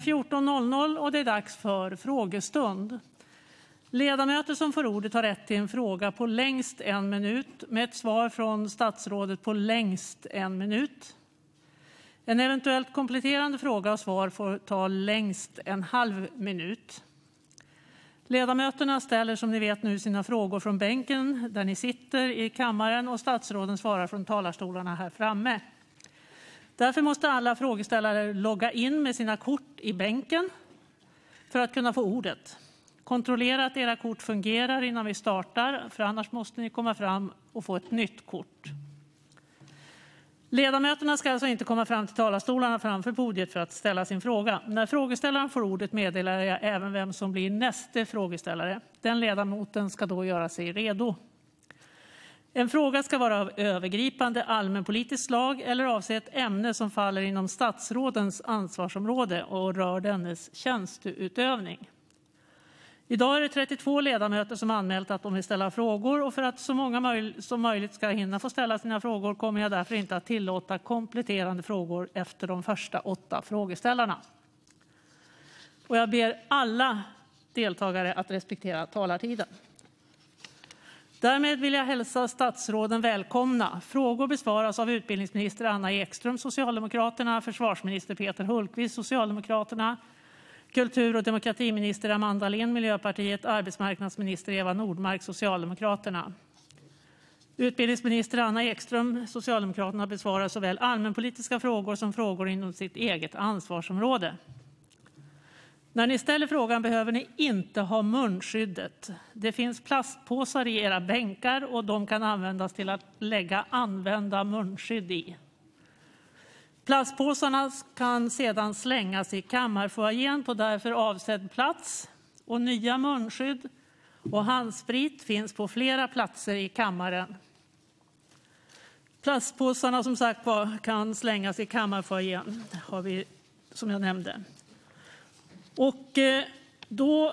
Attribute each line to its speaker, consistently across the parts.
Speaker 1: 14.00 och det är dags för frågestund. Ledamöter som får ordet har rätt till en fråga på längst 1 minut med ett svar från statsrådet på längst 1 minut. En eventuellt kompletterande fråga och svar får ta längst en halv minut. Ledamöterna ställer som ni vet nu sina frågor från bänken där ni sitter i kammaren och statsråden svarar från talarstolarna här framme. Därför måste alla frågeställare logga in med sina kort i bänken för att kunna få ordet. Kontrollera att era kort fungerar innan vi startar, för annars måste ni komma fram och få ett nytt kort. Ledamöterna ska alltså inte komma fram till talarstolarna framför podiet för att ställa sin fråga. När frågeställaren får ordet meddelar jag även vem som blir nästa frågeställare. Den ledamoten ska då göra sig redo. En fråga ska vara av övergripande allmänpolitiskt slag eller avse ett ämne som faller inom statsrådens ansvarsområde och rör dennes tjänsteutövning. Idag är det 32 ledamöter som anmält att de vill ställa frågor, och för att så många som möjligt ska hinna få ställa sina frågor kommer jag därför inte att tillåta kompletterande frågor efter de första 8 frågeställarna. Och jag ber alla deltagare att respektera talartiden. Därmed vill jag hälsa statsråden välkomna. Frågor besvaras av utbildningsminister Anna Ekström, Socialdemokraterna, försvarsminister Peter Hultqvist, Socialdemokraterna, kultur- och demokratiminister Amanda Lind, Miljöpartiet, arbetsmarknadsminister Eva Nordmark, Socialdemokraterna. Utbildningsminister Anna Ekström, Socialdemokraterna, besvarar såväl allmänpolitiska frågor som frågor inom sitt eget ansvarsområde. När ni ställer frågan behöver ni inte ha munskyddet. Det finns plastpåsar i era bänkar och de kan användas till att lägga använda munskydd i. Plastpåsarna kan sedan slängas i kammarfoajén på därför avsedd plats, och nya munskydd och handsprit finns på flera platser i kammaren. Plastpåsarna som sagt kan slängas i kammarfoajén, har vi som jag nämnde. Och då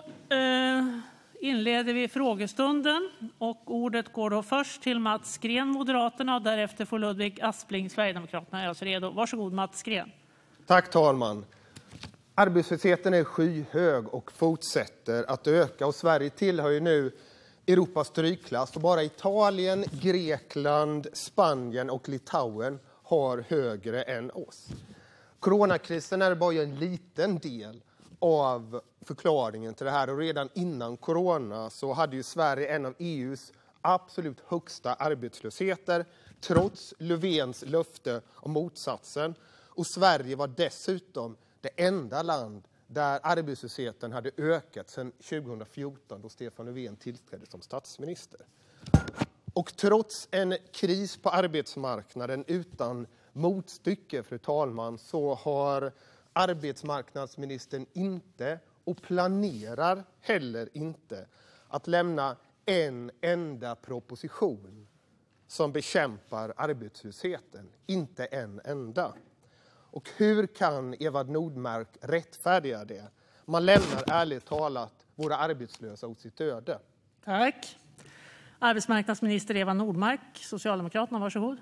Speaker 1: inleder vi frågestunden och ordet går då först till Mats Green, Moderaterna, och därefter får Ludvig Aspling, Sverigedemokraterna. Jag är alltså redo. Varsågod Mats Green.
Speaker 2: Tack talman. Arbetslösheten är skyhög och fortsätter att öka, och Sverige tillhör ju nu Europas strykklass. Och bara Italien, Grekland, Spanien och Litauen har högre än oss. Coronakrisen är bara en liten del av förklaringen till det här, och redan innan corona så hade ju Sverige en av EUs absolut högsta arbetslösheter trots Löfvens löfte om motsatsen, och Sverige var dessutom det enda land där arbetslösheten hade ökat sedan 2014 då Stefan Löfven tillträdde som statsminister. Och trots en kris på arbetsmarknaden utan motstycke, fru talman, så har arbetsmarknadsministern inte, och planerar heller inte, att lämna en enda proposition som bekämpar arbetslösheten. Inte en enda. Och hur kan Eva Nordmark rättfärdiga det? Man lämnar ärligt talat våra arbetslösa åt sitt öde.
Speaker 1: Tack. Arbetsmarknadsminister Eva Nordmark, Socialdemokraterna, varsågod.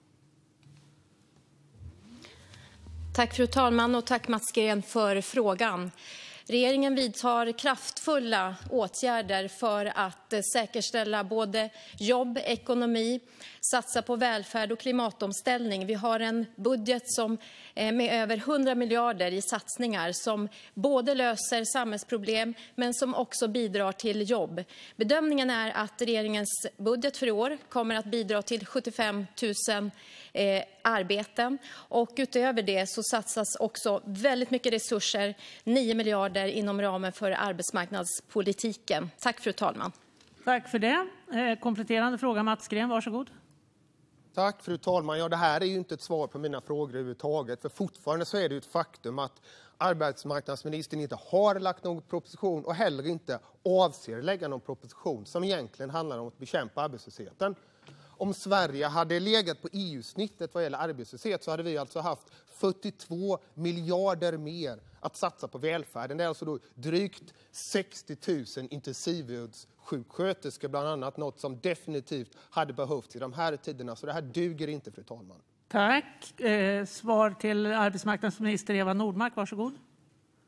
Speaker 3: Tack fru talman, och tack Mats Green för frågan. Regeringen vidtar kraftfulla åtgärder för att säkerställa både jobb, ekonomi, satsa på välfärd och klimatomställning. Vi har en budget som med över 100 miljarder i satsningar som både löser samhällsproblem men som också bidrar till jobb. Bedömningen är att regeringens budget för i år kommer att bidra till 75 000 arbeten, och utöver det så satsas också väldigt mycket resurser, 9 miljarder inom ramen för arbetsmarknadspolitiken. Tack fru talman.
Speaker 1: Tack för det. Kompletterande fråga Mats Green, varsågod.
Speaker 2: Tack fru talman. Ja, det här är ju inte ett svar på mina frågor överhuvudtaget, för fortfarande så är det ett faktum att arbetsmarknadsministern inte har lagt någon proposition och heller inte avser lägga någon proposition som egentligen handlar om att bekämpa arbetslösheten. Om Sverige hade legat på EU-snittet vad gäller arbetslöshet så hade vi alltså haft 42 miljarder mer att satsa på välfärden. Det är alltså då drygt 60 000 intensivvårdssjuksköterskor bland annat, något som definitivt hade behövts i de här tiderna. Så det här duger inte, fru talman.
Speaker 1: Tack. Svar till arbetsmarknadsminister Eva Nordmark, varsågod.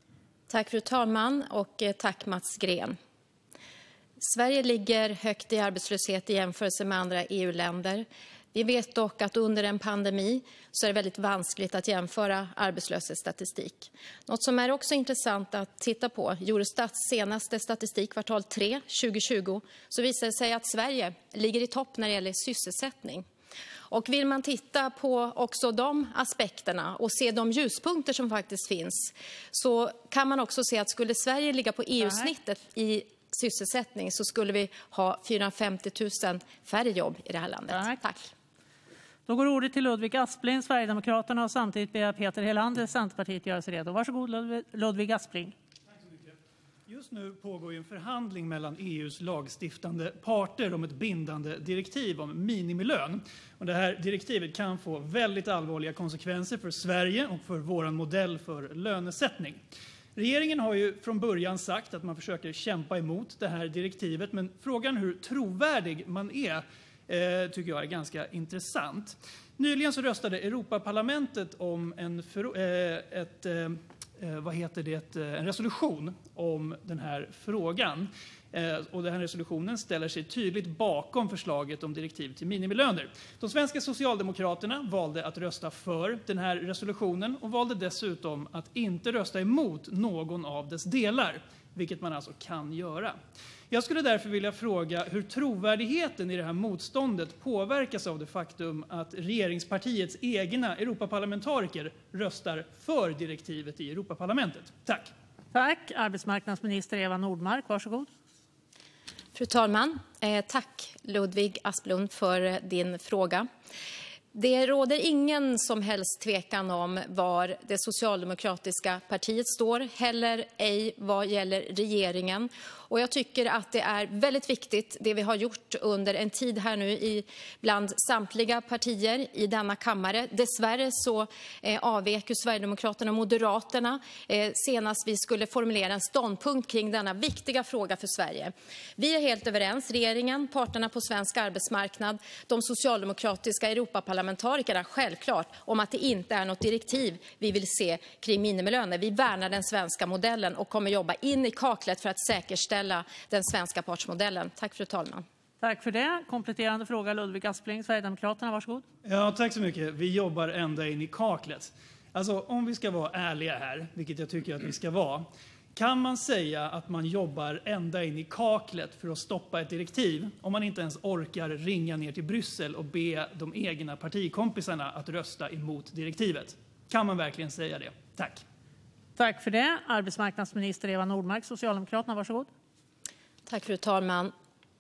Speaker 3: Tack fru talman och tack Mats Green. Sverige ligger högt i arbetslöshet i jämförelse med andra EU-länder. Vi vet dock att under en pandemi så är det väldigt vanskligt att jämföra arbetslöshetsstatistik. Något som är också intressant att titta på, Eurostats senaste statistik kvartal 3 2020, så visar det sig att Sverige ligger i topp när det gäller sysselsättning. Och vill man titta på också de aspekterna och se de ljuspunkter som faktiskt finns, så kan man också se att skulle Sverige ligga på EU-snittet i sysselsättning så skulle vi ha 450 000 färre jobb i det här landet. Tack.
Speaker 1: Då går ordet till Ludvig Aspling, Sverigedemokraterna, och samtidigt ber Peter Helander, Centerpartiet, göra sig redo. Varsågod Ludvig Aspling.
Speaker 4: Tack så mycket. Just nu pågår en förhandling mellan EUs lagstiftande parter om ett bindande direktiv om minimilön. Och det här direktivet kan få väldigt allvarliga konsekvenser för Sverige och för vår modell för lönesättning. Regeringen har ju från början sagt att man försöker kämpa emot det här direktivet, men frågan hur trovärdig man är tycker jag är ganska intressant. Nyligen så röstade Europaparlamentet om en resolution om den här frågan. Och den här resolutionen ställer sig tydligt bakom förslaget om direktiv till minimilöner. De svenska socialdemokraterna valde att rösta för den här resolutionen och valde dessutom att inte rösta emot någon av dess delar, vilket man alltså kan göra. Jag skulle därför vilja fråga hur trovärdigheten i det här motståndet påverkas av det faktum att regeringspartiets egna Europaparlamentariker röstar för direktivet i Europaparlamentet. Tack.
Speaker 1: Tack. Arbetsmarknadsminister Eva Nordmark, varsågod.
Speaker 3: Fru talman, tack Ludvig Aspling för din fråga. Det råder ingen som helst tvekan om var det socialdemokratiska partiet står, heller ej vad gäller regeringen. Och jag tycker att det är väldigt viktigt det vi har gjort under en tid här nu bland samtliga partier i denna kammare. Dessvärre så avvek ju Sverigedemokraterna och Moderaterna senast vi skulle formulera en ståndpunkt kring denna viktiga fråga för Sverige. Vi är helt överens, regeringen, parterna på svensk arbetsmarknad, de socialdemokratiska Europaparlamentarikerna självklart, om att det inte är något direktiv vi vill se kring minimilöner. Vi värnar den svenska modellen och kommer jobba in i kaklet för att säkerställa den svenska partsmodellen. Tack fru talman.
Speaker 1: Tack för det. Kompletterande fråga Ludvig Aspling, Sverigedemokraterna, varsågod.
Speaker 4: Ja, tack så mycket. Vi jobbar ända in i kaklet. Alltså om vi ska vara ärliga här, vilket jag tycker att vi ska vara, kan man säga att man jobbar ända in i kaklet för att stoppa ett direktiv om man inte ens orkar ringa ner till Bryssel och be de egna partikompisarna att rösta emot direktivet? Kan man verkligen säga det? Tack.
Speaker 1: Tack för det. Arbetsmarknadsminister Eva Nordmark, Socialdemokraterna, varsågod.
Speaker 3: Tack fru talman.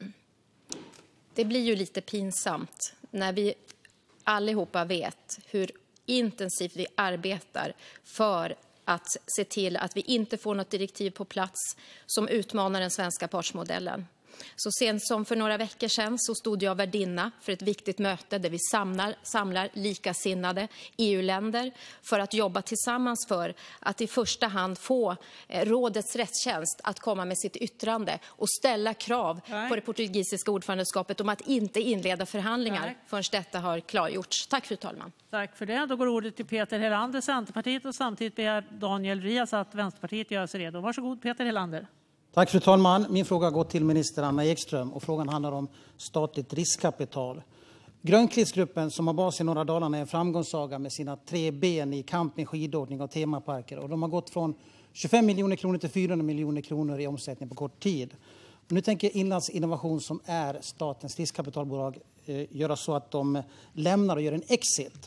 Speaker 3: Det blir ju lite pinsamt när vi allihopa vet hur intensivt vi arbetar för att se till att vi inte får något direktiv på plats som utmanar den svenska partsmodellen. Så sent som för några veckor sedan så stod jag värdinna för ett viktigt möte där vi samlar likasinnade EU-länder för att jobba tillsammans för att i första hand få rådets rättstjänst att komma med sitt yttrande och ställa krav på det portugisiska ordförandeskapet om att inte inleda förhandlingar förrän detta har klargjorts. Tack fru talman.
Speaker 1: Tack för det. Då går ordet till Peter Helander, Centerpartiet, och samtidigt ber Daniel Rias att Vänsterpartiet gör sig redo. Varsågod Peter Helander.
Speaker 5: Tack fru talman. Min fråga går till minister Anna Ekström och frågan handlar om statligt riskkapital. Grönklippsgruppen som har bas i norra Dalarna är en framgångssaga med sina 3 ben i camping, skidåkning och temaparker. Och de har gått från 25 miljoner kronor till 400 miljoner kronor i omsättning på kort tid. Och nu tänker Inlandsinnovation som är statens riskkapitalbolag göra så att de lämnar och gör en exit.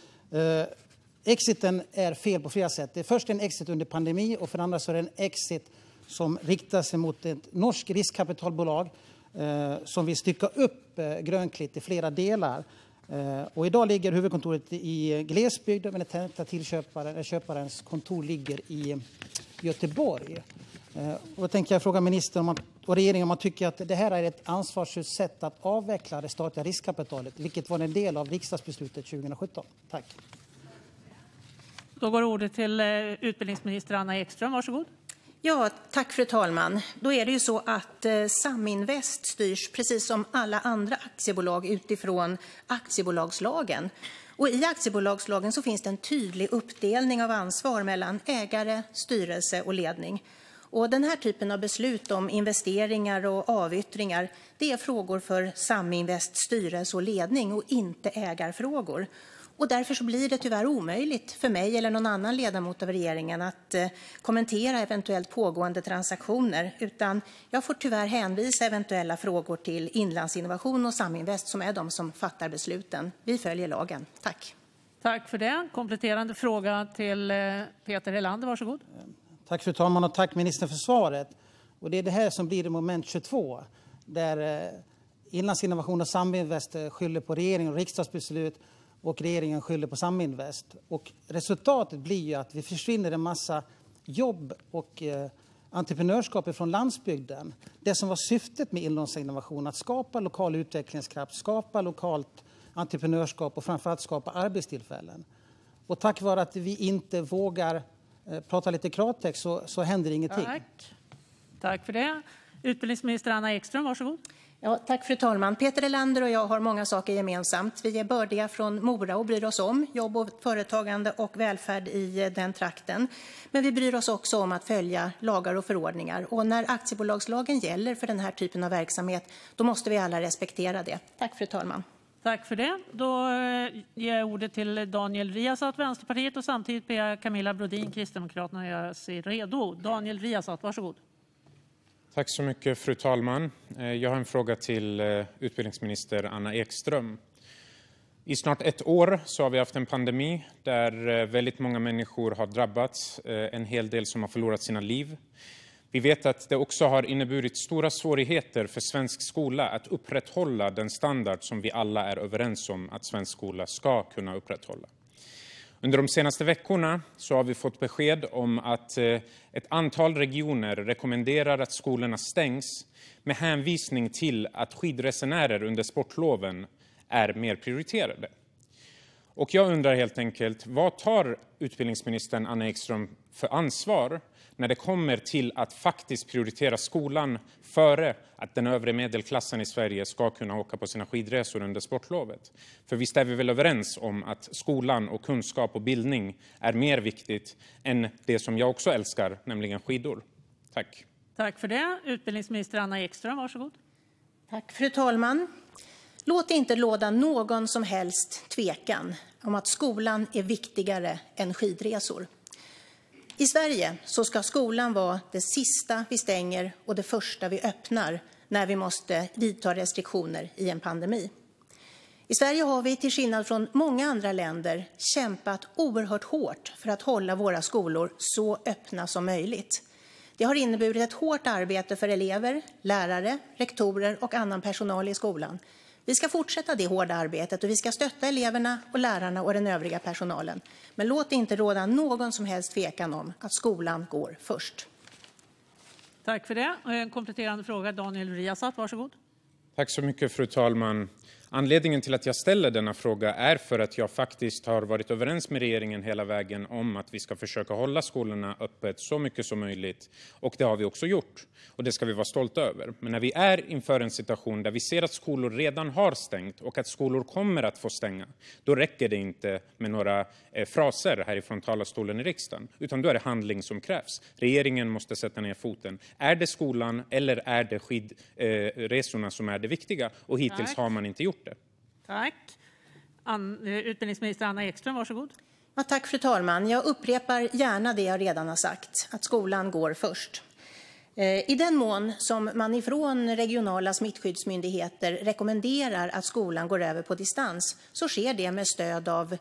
Speaker 5: Exiten är fel på flera sätt. Det är först en exit under pandemi och för andra så är det en exit som riktar sig mot ett norskt riskkapitalbolag som vill stycka upp Grönklitt i flera delar. Och idag ligger huvudkontoret i glesbygd, men köparens kontor ligger i Göteborg. Och då tänker jag fråga ministern och regeringen om man tycker att det här är ett ansvarsfullt sätt att avveckla det statliga riskkapitalet, vilket var en del av riksdagsbeslutet 2017. Tack.
Speaker 1: Då går ordet till utbildningsminister Anna Ekström. Varsågod.
Speaker 6: Ja, tack fru talman. Då är det ju så att Saminvest styrs precis som alla andra aktiebolag utifrån aktiebolagslagen. Och i aktiebolagslagen så finns det en tydlig uppdelning av ansvar mellan ägare, styrelse och ledning. Och den här typen av beslut om investeringar och avyttringar, det är frågor för Saminvests styrelse och ledning och inte ägarfrågor. Och därför så blir det tyvärr omöjligt för mig eller någon annan ledamot av regeringen att kommentera eventuellt pågående transaktioner, utan jag får tyvärr hänvisa eventuella frågor till Inlandsinnovation och Saminvest som är de som fattar besluten. Vi följer lagen. Tack.
Speaker 1: Tack för det. Kompletterande fråga till Peter Helander, varsågod.
Speaker 5: Tack fru talman och tack ministern för svaret. Och det är det här som blir det moment 22 där Inlandsinnovation och Saminvest skyller på regering och riksdagsbeslut och regeringen skyller på Saminvest. Och resultatet blir ju att vi försvinner en massa jobb och entreprenörskap från landsbygden. Det som var syftet med Inlandsinnovation, att skapa lokal utvecklingskraft, skapa lokalt entreprenörskap och framförallt skapa arbetstillfällen. Och tack vare att vi inte vågar prata lite klartext så händer ingenting.
Speaker 1: Tack för det. Utbildningsminister Anna Ekström, varsågod.
Speaker 6: Ja, tack fru talman. Peter Helander och jag har många saker gemensamt. Vi är bördiga från Mora och bryr oss om jobb och företagande och välfärd i den trakten. Men vi bryr oss också om att följa lagar och förordningar. Och när aktiebolagslagen gäller för den här typen av verksamhet, då måste vi alla respektera det. Tack fru talman.
Speaker 1: Tack för det. Då ger jag ordet till Daniel Riazat, Vänsterpartiet, och samtidigt ber jag Camilla Brodin, Kristdemokraterna, göra sig redo. Daniel Riazat, varsågod.
Speaker 7: Tack så mycket, fru talman. Jag har en fråga till utbildningsminister Anna Ekström. I snart ett år så har vi haft en pandemi där väldigt många människor har drabbats, en hel del som har förlorat sina liv. Vi vet att det också har inneburit stora svårigheter för svensk skola att upprätthålla den standard som vi alla är överens om att svensk skola ska kunna upprätthålla. Under de senaste veckorna så har vi fått besked om att ett antal regioner rekommenderar att skolorna stängs med hänvisning till att skidresenärer under sportloven är mer prioriterade. Och jag undrar helt enkelt, vad tar utbildningsministern Anna Ekström för ansvar när det kommer till att faktiskt prioritera skolan före att den övre medelklassen i Sverige ska kunna åka på sina skidresor under sportlovet? För visst är vi väl överens om att skolan och kunskap och bildning är mer viktigt än det som jag också älskar, nämligen skidor. Tack.
Speaker 1: Tack för det. Utbildningsminister Anna Ekström, varsågod.
Speaker 6: Tack fru talman. Låt inte råda någon som helst tvekan om att skolan är viktigare än skidresor. I Sverige så ska skolan vara det sista vi stänger och det första vi öppnar när vi måste vidta restriktioner i en pandemi. I Sverige har vi, till skillnad från många andra länder, kämpat oerhört hårt för att hålla våra skolor så öppna som möjligt. Det har inneburit ett hårt arbete för elever, lärare, rektorer och annan personal i skolan. Vi ska fortsätta det hårda arbetet och vi ska stötta eleverna och lärarna och den övriga personalen. Men låt det inte råda någon som helst tvekan om att skolan går först.
Speaker 1: Tack för det. En kompletterande fråga, Daniel Riazat, varsågod.
Speaker 7: Tack så mycket, fru talman. Anledningen till att jag ställer denna fråga är för att jag faktiskt har varit överens med regeringen hela vägen om att vi ska försöka hålla skolorna öppet så mycket som möjligt. Och det har vi också gjort. Och det ska vi vara stolta över. Men när vi är inför en situation där vi ser att skolor redan har stängt och att skolor kommer att få stänga, då räcker det inte med några fraser härifrån talarstolen i riksdagen. Utan då är det handling som krävs. Regeringen måste sätta ner foten. Är det skolan eller är det skidresorna som är det viktiga? Och hittills har man inte gjort det.
Speaker 1: Tack. Utbildningsminister Anna Ekström, varsågod.
Speaker 6: Ja, tack fru talman. Jag upprepar gärna det jag redan har sagt, att skolan går först. I den mån som man ifrån regionala smittskyddsmyndigheter rekommenderar att skolan går över på distans så sker det med stöd av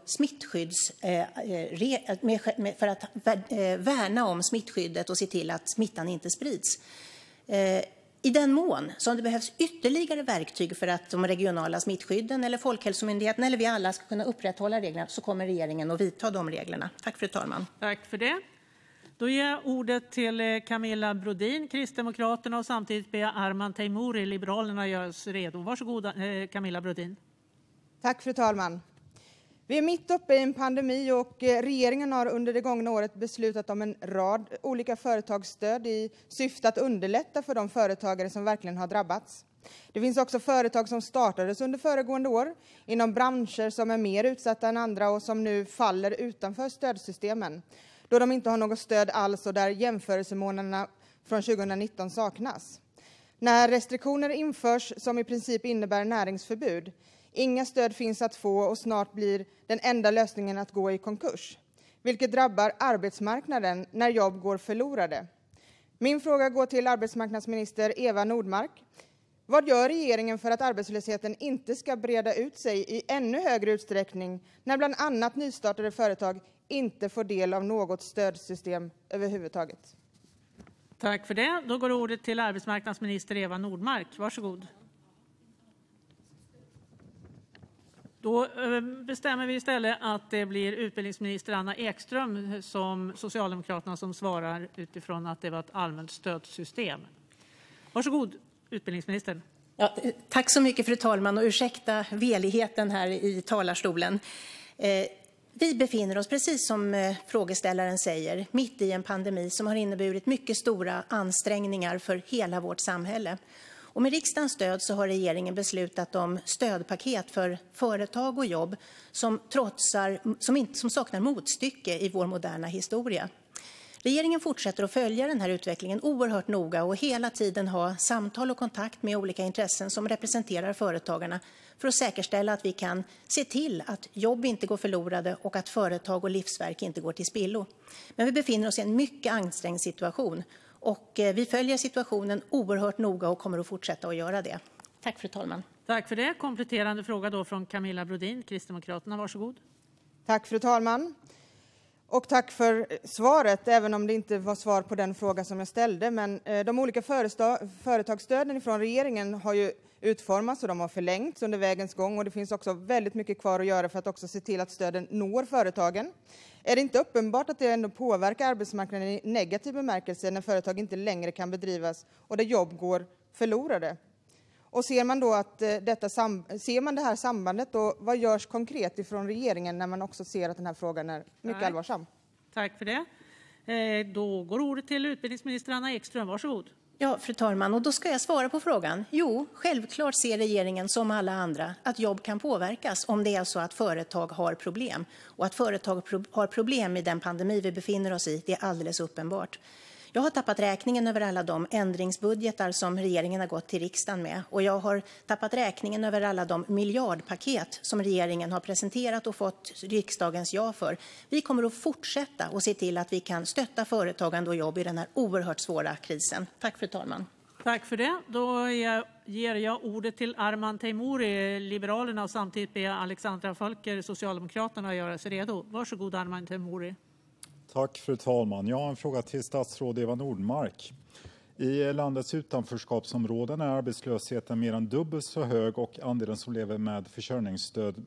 Speaker 6: för att värna om smittskyddet och se till att smittan inte sprids. I den mån som det behövs ytterligare verktyg för att de regionala smittskydden eller Folkhälsomyndigheten eller vi alla ska kunna upprätthålla reglerna så kommer regeringen att vidta de reglerna. Tack fru talman.
Speaker 1: Tack för det. Då ger jag ordet till Camilla Brodin, Kristdemokraterna, och samtidigt ber jag Arman Teimouri, Liberalerna, göra sig redo. Varsågod Camilla Brodin.
Speaker 8: Tack fru talman. Vi är mitt uppe i en pandemi och regeringen har under det gångna året beslutat om en rad olika företagsstöd i syfte att underlätta för de företagare som verkligen har drabbats. Det finns också företag som startades under föregående år inom branscher som är mer utsatta än andra och som nu faller utanför stödsystemen, då de inte har något stöd alls och där jämförelsemånaderna från 2019 saknas. När restriktioner införs som i princip innebär näringsförbud, inga stöd finns att få och snart blir den enda lösningen att gå i konkurs, vilket drabbar arbetsmarknaden när jobb går förlorade. Min fråga går till arbetsmarknadsminister Eva Nordmark. Vad gör regeringen för att arbetslösheten inte ska breda ut sig i ännu högre utsträckning när bland annat nystartade företag inte får del av något stödsystem överhuvudtaget?
Speaker 1: Tack för det. Då går ordet till arbetsmarknadsminister Eva Nordmark. Varsågod. Då bestämmer vi istället att det blir utbildningsminister Anna Ekström som Socialdemokraterna som svarar utifrån att det var ett allmänt stödsystem. Varsågod, utbildningsministern.
Speaker 6: Ja, tack så mycket, fru talman, och ursäkta veligheten här i talarstolen. Vi befinner oss, precis som frågeställaren säger, mitt i en pandemi som har inneburit mycket stora ansträngningar för hela vårt samhälle. Och med riksdagens stöd så har regeringen beslutat om stödpaket för företag och jobb som saknar motstycke i vår moderna historia. Regeringen fortsätter att följa den här utvecklingen oerhört noga och hela tiden ha samtal och kontakt med olika intressen som representerar företagarna för att säkerställa att vi kan se till att jobb inte går förlorade och att företag och livsverk inte går till spillo. Men vi befinner oss i en mycket ansträngd situation och vi följer situationen oerhört noga och kommer att fortsätta att göra det. Tack, fru talman.
Speaker 1: Tack för det. Kompletterande fråga då från Camilla Brodin, Kristdemokraterna. Varsågod.
Speaker 8: Tack, fru talman. Och tack för svaret, även om det inte var svar på den fråga som jag ställde. Men de olika företagsstöden från regeringen har ju utformats och de har förlängts under vägens gång. Och det finns också väldigt mycket kvar att göra för att också se till att stöden når företagen. Är det inte uppenbart att det ändå påverkar arbetsmarknaden i negativ bemärkelse när företag inte längre kan bedrivas och där jobb går förlorade? Och ser man det här sambandet och vad görs konkret ifrån regeringen när man också ser att den här frågan är mycket allvarsam?
Speaker 1: Tack för det. Då går ordet till utbildningsminister Anna Ekström. Varsågod.
Speaker 6: Ja, fru talman, och då ska jag svara på frågan. Jo, självklart ser regeringen som alla andra att jobb kan påverkas om det är så att företag har problem. Och att företag har problem i den pandemi vi befinner oss i, det är alldeles uppenbart. Jag har tappat räkningen över alla de ändringsbudgetar som regeringen har gått till riksdagen med. Och jag har tappat räkningen över alla de miljardpaket som regeringen har presenterat och fått riksdagens ja för. Vi kommer att fortsätta och se till att vi kan stötta företagande och jobb i den här oerhört svåra krisen. Tack, fru talman.
Speaker 1: Tack för det. Då ger jag ordet till Arman Teimouri, Liberalerna, och samtidigt ber jag Alexandra Folker, Socialdemokraterna, att göra sig redo. Varsågod, Arman Teimouri.
Speaker 9: Tack, fru talman. Jag har en fråga till statsråd Eva Nordmark. I landets utanförskapsområden är arbetslösheten mer än dubbelt så hög och andelen som lever med försörjningsstöd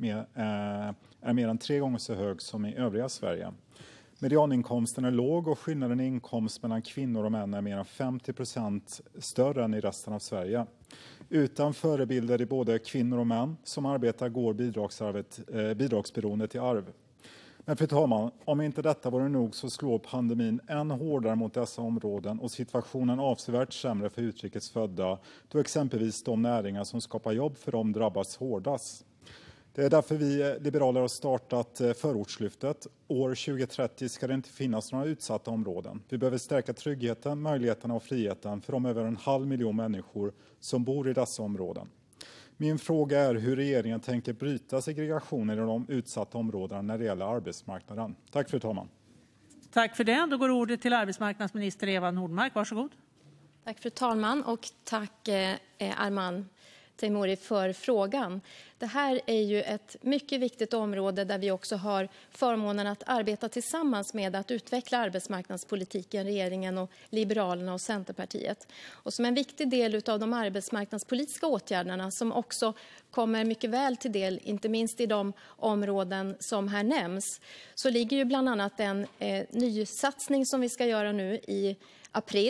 Speaker 9: är mer än 3 gånger så hög som i övriga Sverige. Medianinkomsten är låg och skillnaden i inkomst mellan kvinnor och män är mer än 50% större än i resten av Sverige. Utan förebilder i både kvinnor och män som arbetar går bidragsberoendet i arv. Men fru talman, om inte detta vore nog så slår pandemin än hårdare mot dessa områden och situationen avsevärt sämre för utrikes födda, då exempelvis de näringar som skapar jobb för dem drabbas hårdast. Det är därför vi liberaler har startat Förortslyftet. År 2030 ska det inte finnas några utsatta områden. Vi behöver stärka tryggheten, möjligheterna och friheten för de över 500 000 människor som bor i dessa områden. Min fråga är hur regeringen tänker bryta segregationen i de utsatta områdena när det gäller arbetsmarknaden. Tack, fru talman.
Speaker 1: Tack för det. Då går ordet till arbetsmarknadsminister Eva Nordmark. Varsågod.
Speaker 3: Tack, fru talman, och tack Arman Teimouri för frågan. Det här är ju ett mycket viktigt område där vi också har förmånen att arbeta tillsammans med att utveckla arbetsmarknadspolitiken, regeringen och Liberalerna och Centerpartiet. Och som en viktig del av de arbetsmarknadspolitiska åtgärderna som också kommer mycket väl till del, inte minst i de områden som här nämns, så ligger ju bland annat en ny satsning som vi ska göra nu i april.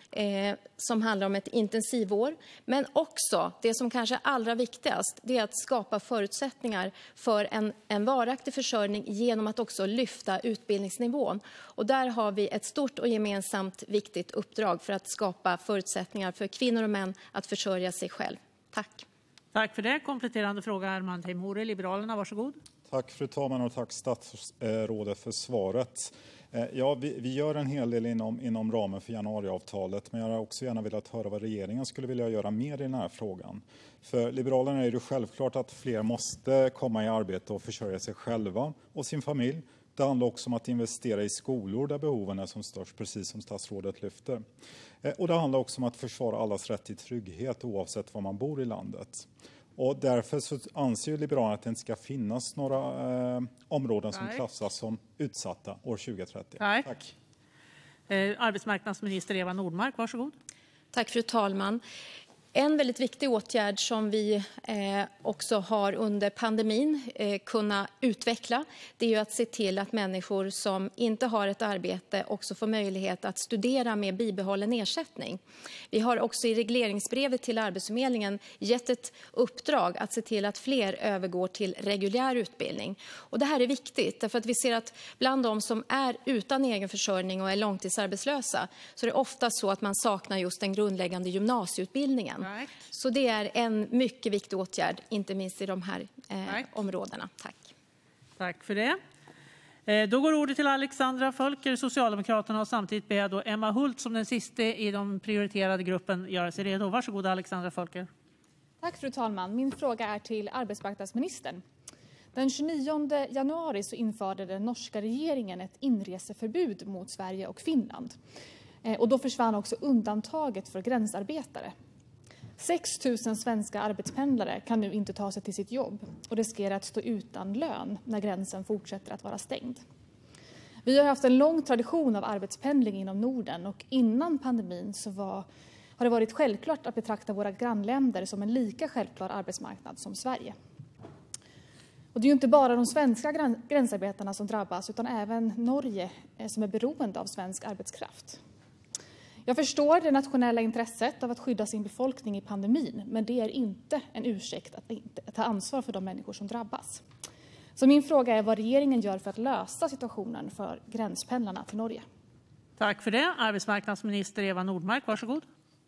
Speaker 3: som handlar om ett intensivår. Men också, det som kanske är allra viktigast, det är att skapa förutsättningar för en varaktig försörjning genom att också lyfta utbildningsnivån. Och där har vi ett stort och gemensamt viktigt uppdrag för att skapa förutsättningar för kvinnor och män att försörja sig själv. Tack.
Speaker 1: Tack för det. Kompletterande fråga, Armand Teimouri, Liberalerna. Varsågod.
Speaker 9: Tack fru talman och tack statsrådet för svaret. Ja, vi gör en hel del inom ramen för januariavtalet, men jag har också gärna velat höra vad regeringen skulle vilja göra mer i den här frågan. För Liberalerna är det självklart att fler måste komma i arbete och försörja sig själva och sin familj. Det handlar också om att investera i skolor där behoven är som störst, precis som statsrådet lyfter. Och det handlar också om att försvara allas rätt till trygghet oavsett var man bor i landet. Och därför så anser Liberalerna att det inte ska finnas några områden som klassas som utsatta år 2030.
Speaker 1: Tack. Arbetsmarknadsminister Eva Nordmark, varsågod.
Speaker 3: Tack fru talman. En väldigt viktig åtgärd som vi också har under pandemin kunnat utveckla, det är ju att se till att människor som inte har ett arbete också får möjlighet att studera med bibehållen ersättning. Vi har också i regleringsbrevet till Arbetsförmedlingen gett ett uppdrag att se till att fler övergår till reguljär utbildning. Och det här är viktigt därför att vi ser att bland de som är utan egen försörjning och är långtidsarbetslösa så är det ofta så att man saknar just den grundläggande gymnasieutbildningen. Så det är en mycket viktig åtgärd, inte minst i de här områdena. Tack.
Speaker 1: Tack för det. Då går ordet till Alexandra Völker, Socialdemokraterna, och samtidigt ber jag då Emma Hult som den sista i de prioriterade gruppen göra sig redo. Varsågod Alexandra Völker.
Speaker 10: Tack fru talman. Min fråga är till arbetsmarknadsministern. Den 29 januari så införde den norska regeringen ett inreseförbud mot Sverige och Finland. Och då försvann också undantaget för gränsarbetare. 6 000 svenska arbetspendlare kan nu inte ta sig till sitt jobb och riskerar att stå utan lön när gränsen fortsätter att vara stängd. Vi har haft en lång tradition av arbetspendling inom Norden och innan pandemin så har det varit självklart att betrakta våra grannländer som en lika självklar arbetsmarknad som Sverige. Och det är ju inte bara de svenska gränsarbetarna som drabbas utan även Norge som är beroende av svensk arbetskraft. Jag förstår det nationella intresset av att skydda sin befolkning i pandemin, men det är inte en ursäkt att inte ta ansvar för de människor som drabbas. Så min fråga är vad regeringen gör för att lösa situationen för gränspendlarna till Norge.
Speaker 1: Tack för det. Arbetsmarknadsminister Eva Nordmark, varsågod.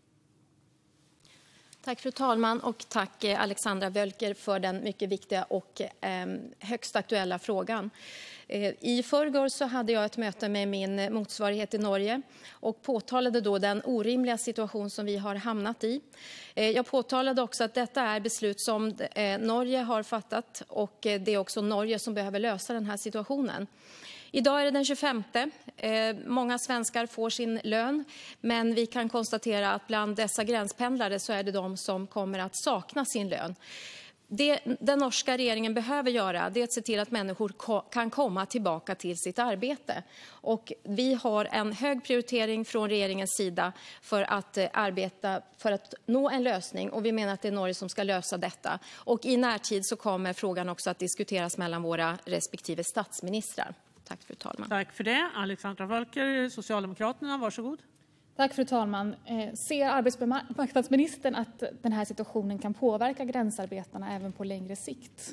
Speaker 3: Tack fru talman och tack Alexandra Völker för den mycket viktiga och högst aktuella frågan. I förrgår så hade jag ett möte med min motsvarighet i Norge och påtalade då den orimliga situation som vi har hamnat i. Jag påtalade också att detta är beslut som Norge har fattat och det är också Norge som behöver lösa den här situationen. Idag är det den 25. Många svenskar får sin lön, men vi kan konstatera att bland dessa gränspendlare så är det de som kommer att sakna sin lön. Det den norska regeringen behöver göra det är att se till att människor kan komma tillbaka till sitt arbete. Och vi har en hög prioritering från regeringens sida för att arbeta för att nå en lösning. Och vi menar att det är Norge som ska lösa detta. Och i närtid så kommer frågan också att diskuteras mellan våra respektive statsministrar. Tack fru talman.
Speaker 1: Tack för det. Alexandra Völker, Socialdemokraterna, varsågod.
Speaker 10: Tack fru talman. Ser arbetsmarknadsministern att den här situationen kan påverka gränsarbetarna även på längre sikt?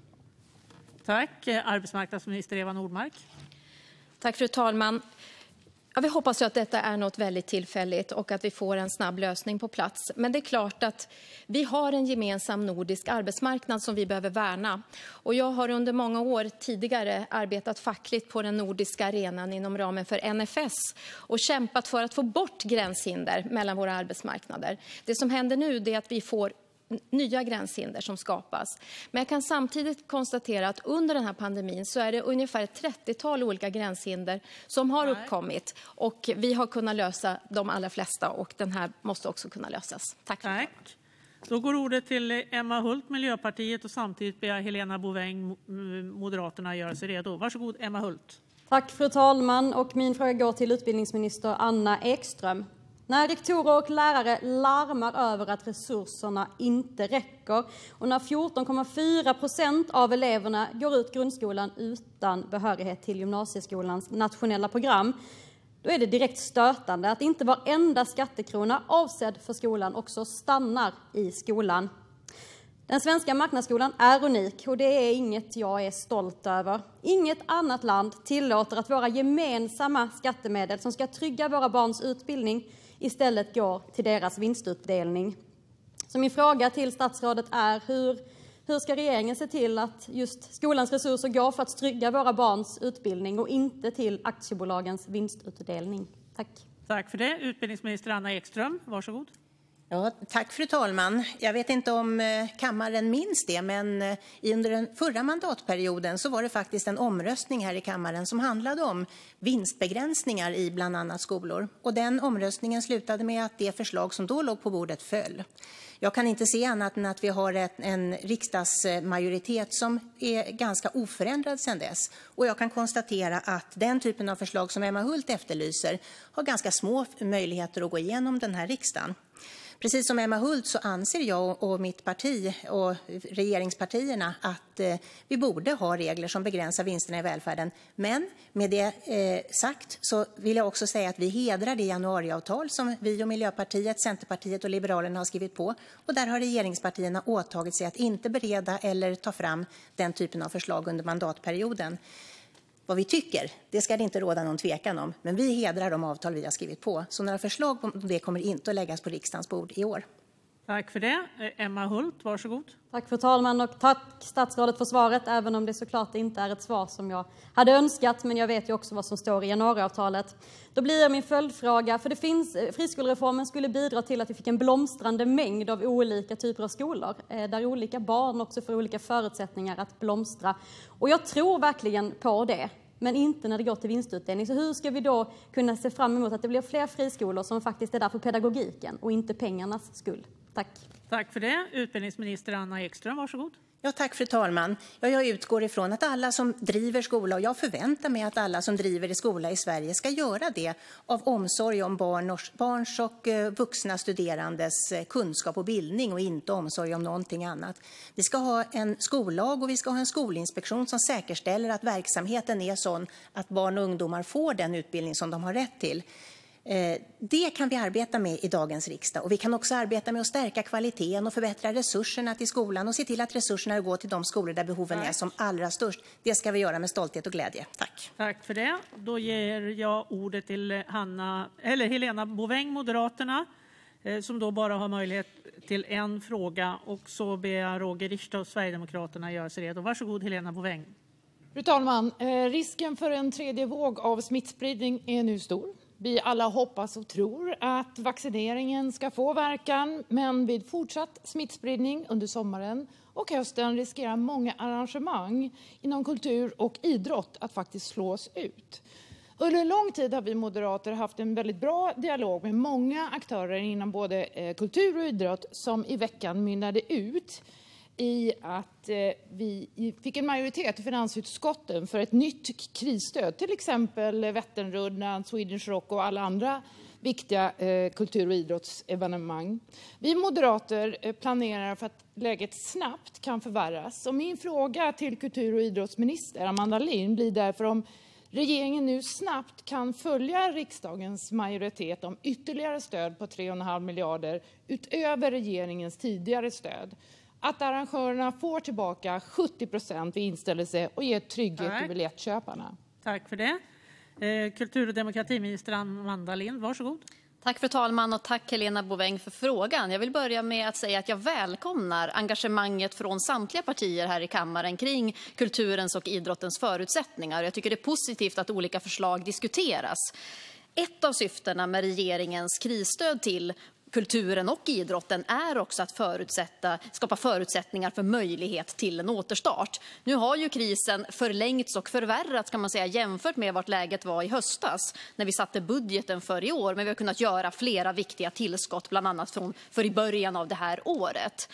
Speaker 1: Tack. Arbetsmarknadsminister Eva Nordmark.
Speaker 3: Tack fru talman. Ja, vi hoppas ju att detta är något väldigt tillfälligt och att vi får en snabb lösning på plats. Men det är klart att vi har en gemensam nordisk arbetsmarknad som vi behöver värna. Och jag har under många år tidigare arbetat fackligt på den nordiska arenan inom ramen för NFS och kämpat för att få bort gränshinder mellan våra arbetsmarknader. Det som händer nu är att vi får nya gränshinder som skapas. Men jag kan samtidigt konstatera att under den här pandemin så är det ungefär ett 30-tal olika gränshinder som har uppkommit. Och vi har kunnat lösa de allra flesta och den här måste också kunna lösas. Tack.
Speaker 1: Tack. Då går ordet till Emma Hult, Miljöpartiet, och samtidigt ber jag Helena Bouveng, Moderaterna, göra sig redo. Varsågod Emma Hult.
Speaker 11: Tack fru talman och min fråga går till utbildningsminister Anna Ekström. När rektorer och lärare larmar över att resurserna inte räcker och när 14,4% av eleverna går ut grundskolan utan behörighet till gymnasieskolans nationella program, Då är det direkt stötande att inte varenda skattekrona avsedd för skolan också stannar i skolan. Den svenska marknadsskolan är unik och det är inget jag är stolt över. Inget annat land tillåter att våra gemensamma skattemedel som ska trygga våra barns utbildning istället går till deras vinstutdelning. Så min fråga till statsrådet är hur ska regeringen se till att just skolans resurser går för att trygga våra barns utbildning och inte till aktiebolagens vinstutdelning? Tack.
Speaker 1: Tack för det. Utbildningsminister Anna Ekström, varsågod.
Speaker 6: Ja, tack fru talman. Jag vet inte om kammaren minns det, men under den förra mandatperioden så var det faktiskt en omröstning här i kammaren som handlade om vinstbegränsningar i bland annat skolor. Och den omröstningen slutade med att det förslag som då låg på bordet föll. Jag kan inte se annat än att vi har en riksdagsmajoritet som är ganska oförändrad sedan dess. Och jag kan konstatera att den typen av förslag som Emma Hult efterlyser har ganska små möjligheter att gå igenom den här riksdagen. Precis som Emma Hult så anser jag och mitt parti och regeringspartierna att vi borde ha regler som begränsar vinsterna i välfärden. Men med det sagt så vill jag också säga att vi hedrar det januariavtal som vi och Miljöpartiet, Centerpartiet och Liberalerna har skrivit på. Och där har regeringspartierna åtagit sig att inte bereda eller ta fram den typen av förslag under mandatperioden. Vad vi tycker, det ska det inte råda någon tvekan om. Men vi hedrar de avtal vi har skrivit på. Så några förslag om det kommer inte att läggas på riksdagens bord i år.
Speaker 1: Tack för det. Emma Hult, varsågod.
Speaker 11: Tack fru talman och tack statsrådet för svaret, även om det såklart inte är ett svar som jag hade önskat, men jag vet ju också vad som står i januariavtalet. Då blir min följdfråga, för friskolereformen skulle bidra till att vi fick en blomstrande mängd av olika typer av skolor, där olika barn också får olika förutsättningar att blomstra. Och jag tror verkligen på det. Men inte när det går till vinstutdelning. Så hur ska vi då kunna se fram emot att det blir fler friskolor som faktiskt är där för pedagogiken och inte pengarnas skull? Tack.
Speaker 1: Tack för det. Utbildningsminister Anna Ekström, varsågod.
Speaker 6: Ja, tack fru talman. Jag utgår ifrån att alla som driver skola, och jag förväntar mig att alla som driver skola i Sverige ska göra det av omsorg om barns och vuxna studerandes kunskap och bildning och inte omsorg om någonting annat. Vi ska ha en skollag och vi ska ha en skolinspektion som säkerställer att verksamheten är sån att barn och ungdomar får den utbildning som de har rätt till. Det kan vi arbeta med i dagens riksdag, och vi kan också arbeta med att stärka kvaliteten och förbättra resurserna till skolan och se till att resurserna går till de skolor där behoven är som allra störst. Det ska vi göra med stolthet och glädje. Tack.
Speaker 1: Tack för det. Då ger jag ordet till Helena Bouveng, Moderaterna, som då bara har möjlighet till en fråga, och så ber jag Roger Richter och Sverigedemokraterna göra sig redo. Varsågod Helena Bouveng.
Speaker 12: Fru talman, risken för en tredje våg av smittspridning är nu stor. Vi alla hoppas och tror att vaccineringen ska få verkan, men vid fortsatt smittspridning under sommaren och hösten riskerar många arrangemang inom kultur och idrott att faktiskt slås ut. Under en lång tid har vi moderater haft en väldigt bra dialog med många aktörer inom både kultur och idrott, som i veckan mynnade ut i att vi fick en majoritet i finansutskotten för ett nytt krisstöd, till exempel Vätternrundan, Swedish Rock och alla andra viktiga kultur- och idrottsevenemang. Vi moderater planerar för att läget snabbt kan förvärras. Och min fråga till kultur- och idrottsminister Amanda Lind blir därför om regeringen nu snabbt kan följa riksdagens majoritet om ytterligare stöd på 3,5 miljarder utöver regeringens tidigare stöd. Att arrangörerna får tillbaka 70% vid inställelse och ger trygghet till biljettköparna.
Speaker 1: Tack för det. Kultur- och demokratiminister Amanda Lind, varsågod.
Speaker 13: Tack fru talman och tack Helena Bouveng för frågan. Jag vill börja med att säga att jag välkomnar engagemanget från samtliga partier här i kammaren kring kulturens och idrottens förutsättningar. Jag tycker det är positivt att olika förslag diskuteras. Ett av syftena med regeringens krisstöd till kulturen och idrotten är också att skapa förutsättningar för möjlighet till en återstart. Nu har ju krisen förlängts och förvärrats, kan man säga, jämfört med vart läget var i höstas när vi satte budgeten för i år. Men vi har kunnat göra flera viktiga tillskott, bland annat för i början av det här året.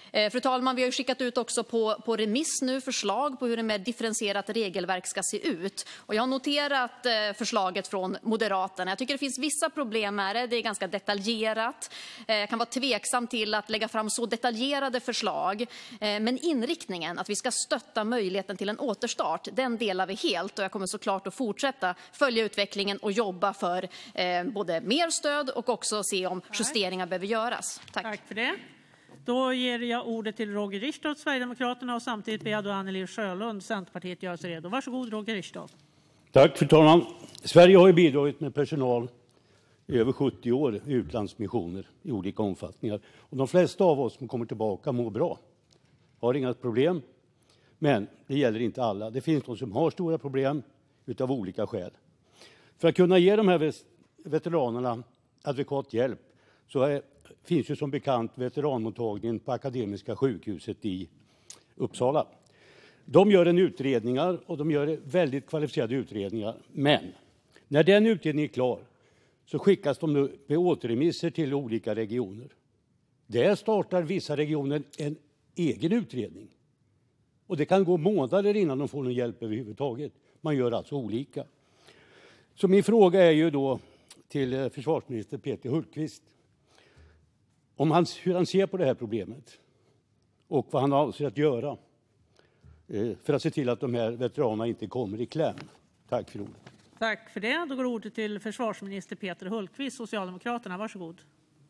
Speaker 13: Fru talman, vi har ju skickat ut också på remiss nu förslag på hur ett mer differentierat regelverk ska se ut. Och jag har noterat förslaget från Moderaterna. Jag tycker det finns vissa problem med det. Det är ganska detaljerat. Jag kan vara tveksam till att lägga fram så detaljerade förslag. Men inriktningen, att vi ska stötta möjligheten till en återstart, den delar vi helt. Och jag kommer såklart att fortsätta följa utvecklingen och jobba för både mer stöd och också se om justeringar behöver göras.
Speaker 1: Tack för det. Då ger jag ordet till Roger Richtoff, Sverigedemokraterna, och samtidigt ber jag då Anneli Sjölund, Centerpartiet, göra sig redo. Varsågod, Roger Richtoff.
Speaker 14: Tack, fru talman. Sverige har ju bidragit med personal i över 70 år i utlandsmissioner i olika omfattningar. Och de flesta av oss som kommer tillbaka mår bra. Har inga problem. Men det gäller inte alla. Det finns de som har stora problem utav olika skäl. För att kunna ge de här veteranerna adekvat hjälp så finns ju som bekant veteranmottagningen på Akademiska sjukhuset i Uppsala. De gör utredningar och de gör väldigt kvalificerade utredningar. Men när den utredningen är klar så skickas de nu med återremisser till olika regioner. Där startar vissa regioner en egen utredning. Och det kan gå månader innan de får någon hjälp överhuvudtaget. Man gör alltså olika. Så min fråga är ju då till försvarsminister Peter Hultqvist. Hur han ser på det här problemet och vad han avser att göra för att se till att de här veteranerna inte kommer i kläm. Tack för ordet.
Speaker 1: Tack för det. Då går ordet till försvarsminister Peter Hultqvist, Socialdemokraterna. Varsågod.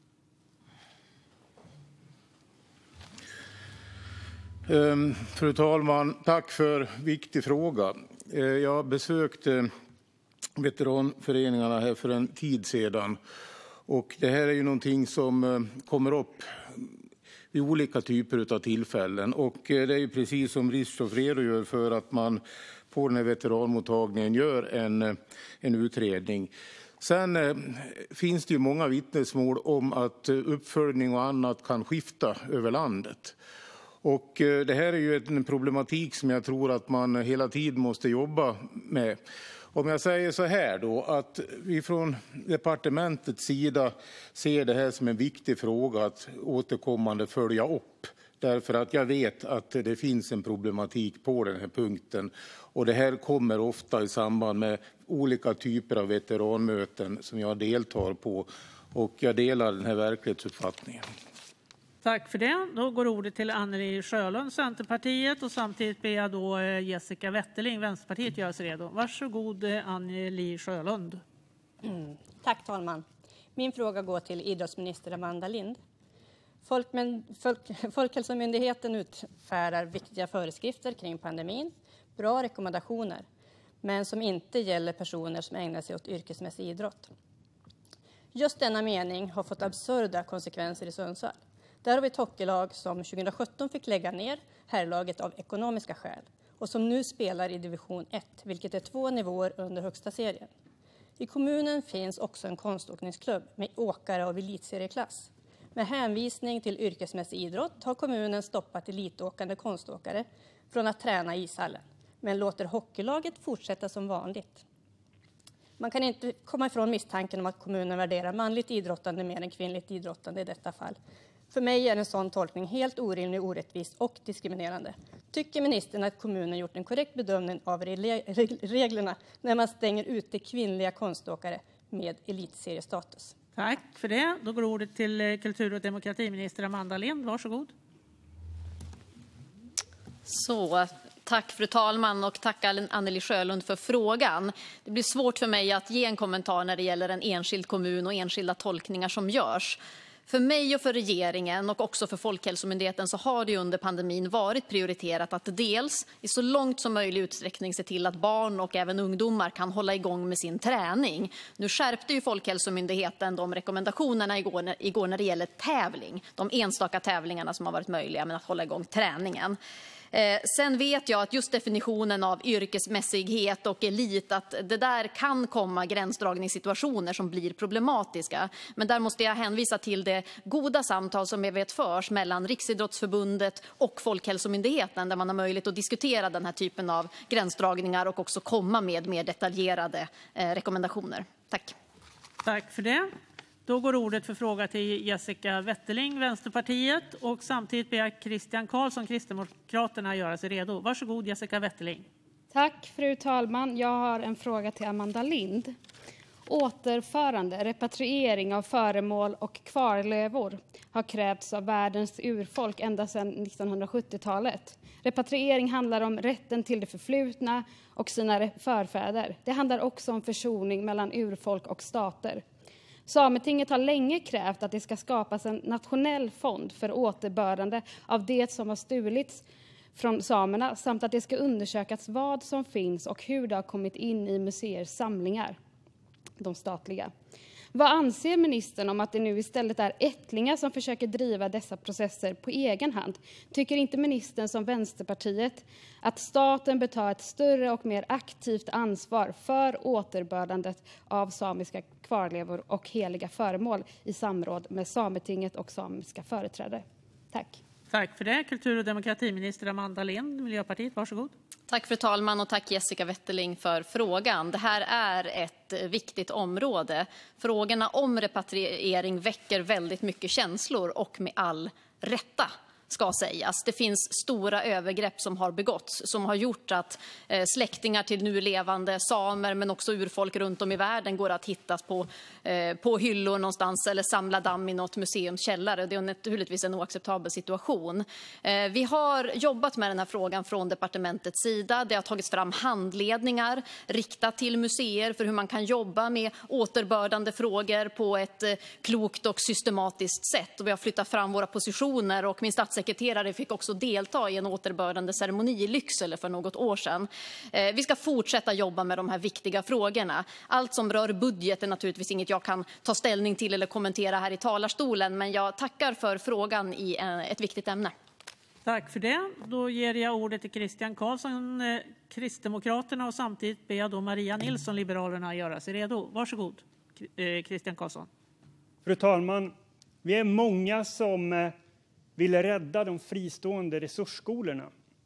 Speaker 15: Fru talman, tack för viktig fråga. Jag besökte veteranföreningarna här för en tid sedan. Och det här är ju någonting som kommer upp vid olika typer av tillfällen. Och det är ju precis som Richtoff redogör för att man på den här veteranmottagningen gör en utredning. Sen finns det ju många vittnesmål om att uppföljning och annat kan skifta över landet. Och det här är ju en problematik som jag tror att man hela tiden måste jobba med. Om jag säger så här då, att vi från departementets sida ser det här som en viktig fråga att återkommande följa upp. Därför att jag vet att det finns en problematik på den här punkten. Och det här kommer ofta i samband med olika typer av veteranmöten som jag deltar på. Och jag delar den här verklighetsuppfattningen.
Speaker 1: Tack för det. Då går ordet till Anneli Sjölund, Centerpartiet, och samtidigt ber jag då Jessica Wetterling, Vänsterpartiet, göra sig redo. Varsågod, Anneli Sjölund.
Speaker 16: Tack, talman. Min fråga går till idrottsminister Amanda Lind. Folkhälsomyndigheten utfärdar viktiga föreskrifter kring pandemin, bra rekommendationer, men som inte gäller personer som ägnar sig åt yrkesmässig idrott. Just denna mening har fått absurda konsekvenser i Sundsvall. Där har vi ett hockeylag som 2017 fick lägga ner herrlaget av ekonomiska skäl och som nu spelar i division 1, vilket är 2 nivåer under högsta serien. I kommunen finns också en konståkningsklubb med åkare av elitserieklass. Med hänvisning till yrkesmässig idrott har kommunen stoppat elitåkande konståkare från att träna i ishallen, men låter hockeylaget fortsätta som vanligt. Man kan inte komma ifrån misstanken om att kommunen värderar manligt idrottande mer än kvinnligt idrottande i detta fall. För mig är en sån tolkning helt orimlig, orättvis och diskriminerande. Tycker ministern att kommunen gjort en korrekt bedömning av reglerna när man stänger ute kvinnliga konståkare med elitseriestatus?
Speaker 1: Tack för det. Då går ordet till kultur- och demokratiminister Amanda Lind. Varsågod.
Speaker 13: Tack fru talman och tack Anneli Sjölund för frågan. Det blir svårt för mig att ge en kommentar när det gäller en enskild kommun och enskilda tolkningar som görs. För mig och för regeringen och också för Folkhälsomyndigheten så har det under pandemin varit prioriterat att dels i så långt som möjligt utsträckning se till att barn och även ungdomar kan hålla igång med sin träning. Nu skärpte ju Folkhälsomyndigheten de rekommendationerna igår när det gäller tävling. De enstaka tävlingarna som har varit möjliga men att hålla igång träningen. Sen vet jag att just definitionen av yrkesmässighet och elit, att det där kan komma gränsdragningssituationer som blir problematiska. Men där måste jag hänvisa till det goda samtal som jag vet förs mellan Riksidrottsförbundet och Folkhälsomyndigheten, där man har möjlighet att diskutera den här typen av gränsdragningar och också komma med mer detaljerade rekommendationer. Tack.
Speaker 1: Tack för det. Då går ordet för fråga till Jessica Wetterling, Vänsterpartiet, och samtidigt ber jag Christian Karlsson, Kristdemokraterna, göra sig redo. Varsågod Jessica Wetterling.
Speaker 17: Tack fru talman. Jag har en fråga till Amanda Lind. Återförande, repatriering av föremål och kvarlevor har krävts av världens urfolk ända sedan 1970-talet. Repatriering handlar om rätten till det förflutna och sina förfäder. Det handlar också om försoning mellan urfolk och stater. Sametinget har länge krävt att det ska skapas en nationell fond för återbördande av det som har stulits från samerna samt att det ska undersökas vad som finns och hur det har kommit in i museers samlingar, de statliga. Vad anser ministern om att det nu istället är ättlingar som försöker driva dessa processer på egen hand? Tycker inte ministern som Vänsterpartiet att staten bör ta ett större och mer aktivt ansvar för återbördandet av samiska kvarlevor och heliga föremål i samråd med Sametinget och samiska företrädare? Tack.
Speaker 1: Tack för det. Kultur- och demokratiminister Amanda Lind, Miljöpartiet, varsågod.
Speaker 13: Tack fru talman och tack Jessica Wetterling för frågan. Det här är ett viktigt område. Frågorna om repatriering väcker väldigt mycket känslor och med all rätta ska sägas. Det finns stora övergrepp som har begåtts som har gjort att släktingar till nu levande samer men också urfolk runt om i världen går att hittas på hyllor någonstans eller samla damm i något museums källare. Det är naturligtvis en oacceptabel situation. Vi har jobbat med den här frågan från departementets sida. Det har tagits fram handledningar riktat till museer för hur man kan jobba med återbördande frågor på ett klokt och systematiskt sätt. Och vi har flyttat fram våra positioner och min statssekreterare fick också delta i en återbördande ceremoni i Lycksele för något år sedan. Vi ska fortsätta jobba med de här viktiga frågorna. Allt som rör budget är naturligtvis inget jag kan ta ställning till eller kommentera här i talarstolen, men jag tackar för frågan i ett viktigt ämne.
Speaker 1: Tack för det. Då ger jag ordet till Christian Karlsson, Kristdemokraterna, och samtidigt ber jag då Maria Nilsson, Liberalerna, göra sig redo. Varsågod, Christian Karlsson.
Speaker 18: Fru talman, vi är många som vill rädda de fristående resursskolorna.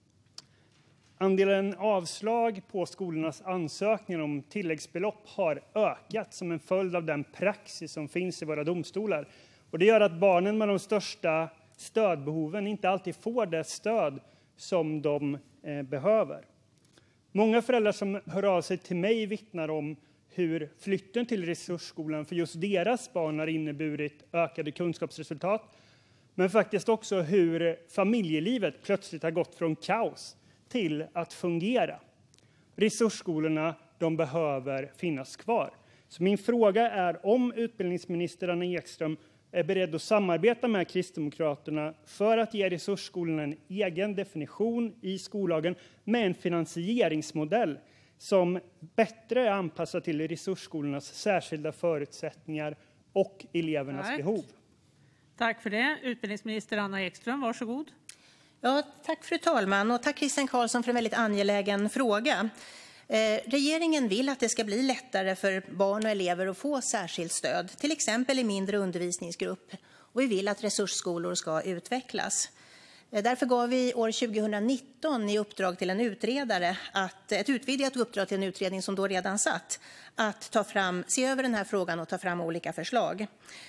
Speaker 18: Andelen avslag på skolornas ansökningar om tilläggsbelopp har ökat som en följd av den praxis som finns i våra domstolar. Och det gör att barnen med de största stödbehoven inte alltid får det stöd som de behöver. Många föräldrar som hör av sig till mig vittnar om hur flytten till resursskolan för just deras barn har inneburit ökade kunskapsresultat. Men faktiskt också hur familjelivet plötsligt har gått från kaos till att fungera. Resursskolorna, de behöver finnas kvar. Så min fråga är om utbildningsminister Anna Ekström är beredd att samarbeta med Kristdemokraterna för att ge resursskolorna en egen definition i skollagen med en finansieringsmodell som bättre är anpassad till resursskolornas särskilda förutsättningar och elevernas behov.
Speaker 1: Tack för det. Utbildningsminister Anna Ekström, varsågod.
Speaker 6: Ja, tack fru talman och tack Christian Karlsson för en väldigt angelägen fråga. Regeringen vill att det ska bli lättare för barn och elever att få särskilt stöd, till exempel i mindre undervisningsgrupp. Och vi vill att resursskolor ska utvecklas. Därför gav vi år 2019 i uppdrag till en utredare, ett utvidgat uppdrag till en utredning som då redan satt, att se över den här frågan och ta fram olika förslag.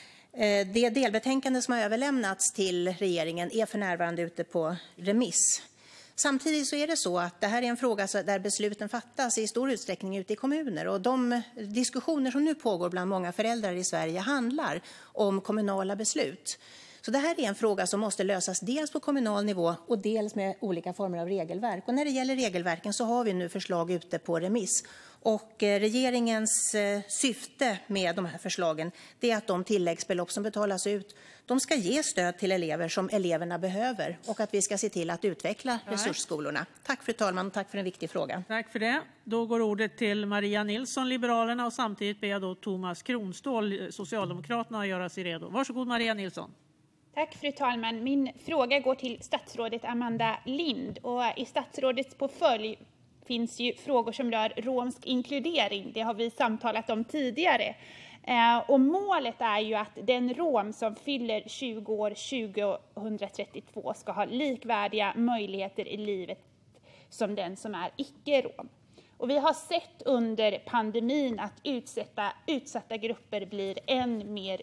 Speaker 6: Det delbetänkande som har överlämnats till regeringen är för närvarande ute på remiss. Samtidigt så är det så att det här är en fråga där besluten fattas i stor utsträckning ute i kommuner. Och de diskussioner som nu pågår bland många föräldrar i Sverige handlar om kommunala beslut. Så det här är en fråga som måste lösas dels på kommunal nivå och dels med olika former av regelverk. Och när det gäller regelverken så har vi nu förslag ute på remiss. Och regeringens syfte med de här förslagen är att de tilläggsbelopp som betalas ut, de ska ge stöd till elever som eleverna behöver och att vi ska se till att utveckla resursskolorna. Tack fru talman och tack för en viktig fråga.
Speaker 1: Tack för det. Då går ordet till Maria Nilsson, Liberalerna, och samtidigt ber jag då Thomas Kronståhl, Socialdemokraterna, att göra sig redo. Varsågod Maria Nilsson.
Speaker 19: Tack fru talman. Min fråga går till statsrådet Amanda Lind och i statsrådets portfölj finns ju frågor som rör romsk inkludering. Det har vi samtalat om tidigare. Och målet är ju att den rom som fyller 20 år 2032 ska ha likvärdiga möjligheter i livet som den som är icke-rom. Och vi har sett under pandemin att utsatta grupper blir än mer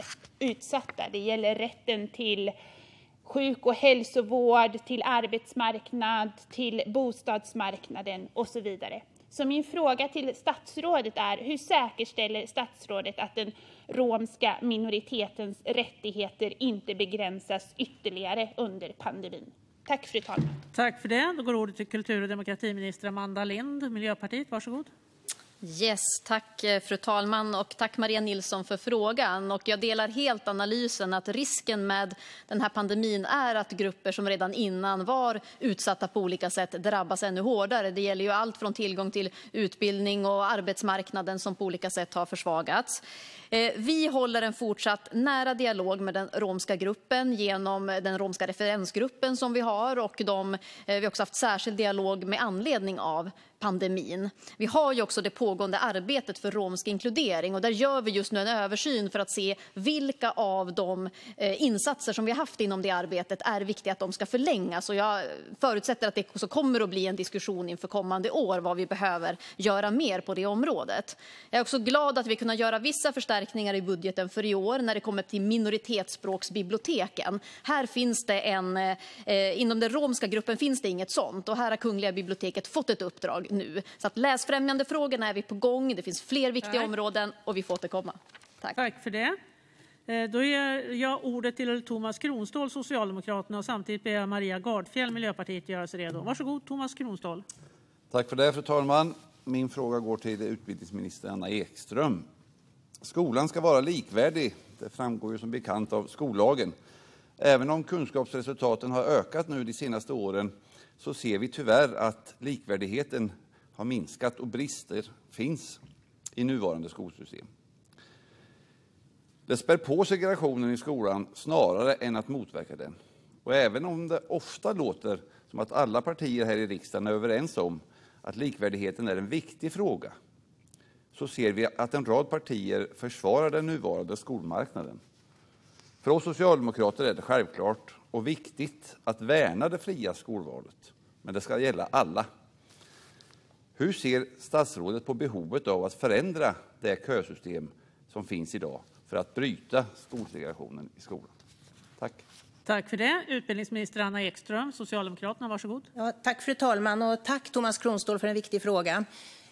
Speaker 19: utsatta. Det gäller rätten till sjuk- och hälsovård, till arbetsmarknad, till bostadsmarknaden och så vidare. Så min fråga till statsrådet är: hur säkerställer statsrådet att den romska minoritetens rättigheter inte begränsas ytterligare under pandemin? Tack, fru talman.
Speaker 1: Tack för det. Då går ordet till kultur- och demokratiminister Amanda Lind, Miljöpartiet. Varsågod.
Speaker 13: Yes, tack fru talman och tack Maria Nilsson för frågan. Och jag delar helt analysen att risken med den här pandemin är att grupper som redan innan var utsatta på olika sätt drabbas ännu hårdare. Det gäller ju allt från tillgång till utbildning och arbetsmarknaden som på olika sätt har försvagats. Vi håller en fortsatt nära dialog med den romska gruppen genom den romska referensgruppen som vi har, och vi har också haft särskild dialog med anledning av pandemin. Vi har ju också det pågående arbetet för romsk inkludering, och där gör vi just nu en översyn för att se vilka av de insatser som vi har haft inom det arbetet är viktiga att de ska förlängas. Och jag förutsätter att det också kommer att bli en diskussion inför kommande år vad vi behöver göra mer på det området. Jag är också glad att vi kunnat göra vissa förstärkningar i budgeten för i år när det kommer till minoritetsspråksbiblioteken. Här finns det inom den romska gruppen finns det inget sånt, och här har Kungliga biblioteket fått ett uppdrag nu. Så att läsfrämjande frågorna är vi på gång. Det finns fler viktiga områden och vi får återkomma.
Speaker 1: Tack för det. Då ger jag ordet till Thomas Kronståhl, Socialdemokraterna, och samtidigt ber jag Maria Gardfjell, Miljöpartiet, göra sig redo. Varsågod, Thomas Kronståhl.
Speaker 20: Tack för det, fru talman. Min fråga går till utbildningsminister Anna Ekström. Skolan ska vara likvärdig. Det framgår ju som bekant av skollagen. Även om kunskapsresultaten har ökat nu de senaste åren så ser vi tyvärr att likvärdigheten har minskat och brister finns i nuvarande skolsystem. Det spär på segregationen i skolan snarare än att motverka den. Och även om det ofta låter som att alla partier här i riksdagen är överens om att likvärdigheten är en viktig fråga, så ser vi att en rad partier försvarar den nuvarande skolmarknaden. För oss socialdemokrater är det självklart och viktigt att värna det fria skolvalet, men det ska gälla alla. Hur ser statsrådet på behovet av att förändra det kösystem som finns idag för att bryta skolsegregationen i skolan? Tack.
Speaker 1: Tack för det. Utbildningsminister Anna Ekström, Socialdemokraterna, varsågod.
Speaker 6: Ja, tack fru talman, och tack Thomas Kronståhl för en viktig fråga.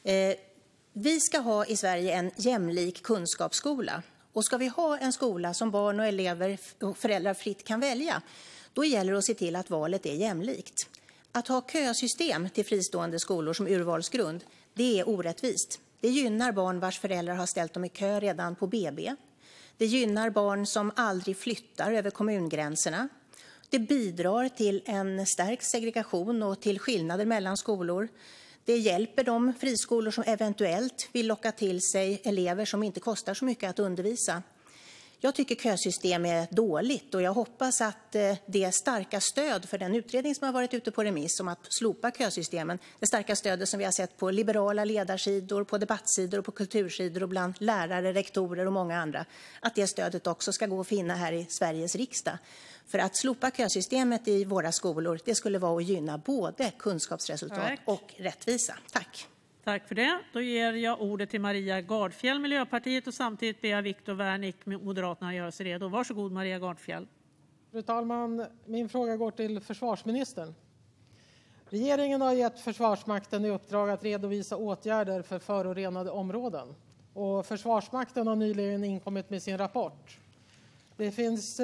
Speaker 6: Vi ska ha i Sverige en jämlik kunskapsskola. Och ska vi ha en skola som barn och elever och föräldrar fritt kan välja, då gäller det att se till att valet är jämlikt. Att ha kösystem till fristående skolor som urvalsgrund, det är orättvist. Det gynnar barn vars föräldrar har ställt dem i kö redan på BB. Det gynnar barn som aldrig flyttar över kommungränserna. Det bidrar till en stärkt segregation och till skillnader mellan skolor. Det hjälper de friskolor som eventuellt vill locka till sig elever som inte kostar så mycket att undervisa. Jag tycker kösystem är dåligt, och jag hoppas att det starka stöd för den utredning som har varit ute på remiss om att slopa kösystemen, det starka stödet som vi har sett på liberala ledarsidor, på debattsidor och på kultursidor och bland lärare, rektorer och många andra, att det stödet också ska gå att finna här i Sveriges riksdag. För att slopa kösystemet i våra skolor, det skulle vara att gynna både kunskapsresultat och rättvisa. Tack.
Speaker 1: Tack för det. Då ger jag ordet till Maria Gardfjell, Miljöpartiet, och samtidigt ber jag Viktor Wärnick, Moderaterna, göra sig redo. Varsågod Maria Gardfjell.
Speaker 21: Fru talman, min fråga går till försvarsministern. Regeringen har gett Försvarsmakten i uppdrag att redovisa åtgärder för förorenade områden. Och Försvarsmakten har nyligen inkommit med sin rapport. Det finns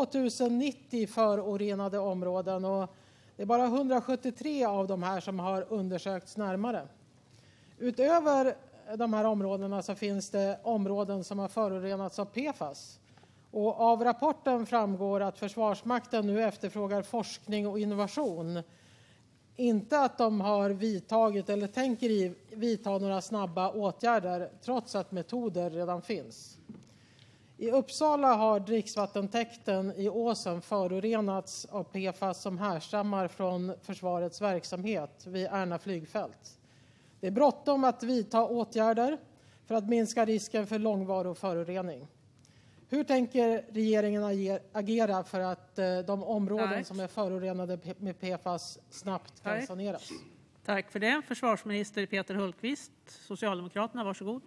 Speaker 21: 2090 förorenade områden, och det är bara 173 av de här som har undersökts närmare. Utöver de här områdena så finns det områden som har förorenats av PFAS. Och av rapporten framgår att Försvarsmakten nu efterfrågar forskning och innovation. Inte att de har vidtagit eller tänker vidta några snabba åtgärder trots att metoder redan finns. I Uppsala har dricksvattentäkten i åsen förorenats av PFAS som härstammar från försvarets verksamhet vid Ärna flygfält. Det är bråttom att vidta åtgärder för att minska risken för långvarig förorening. Hur tänker regeringen agera för att de områden som är förorenade med PFAS snabbt kan saneras?
Speaker 1: Tack för det. Försvarsminister Peter Hultqvist, Socialdemokraterna, varsågod.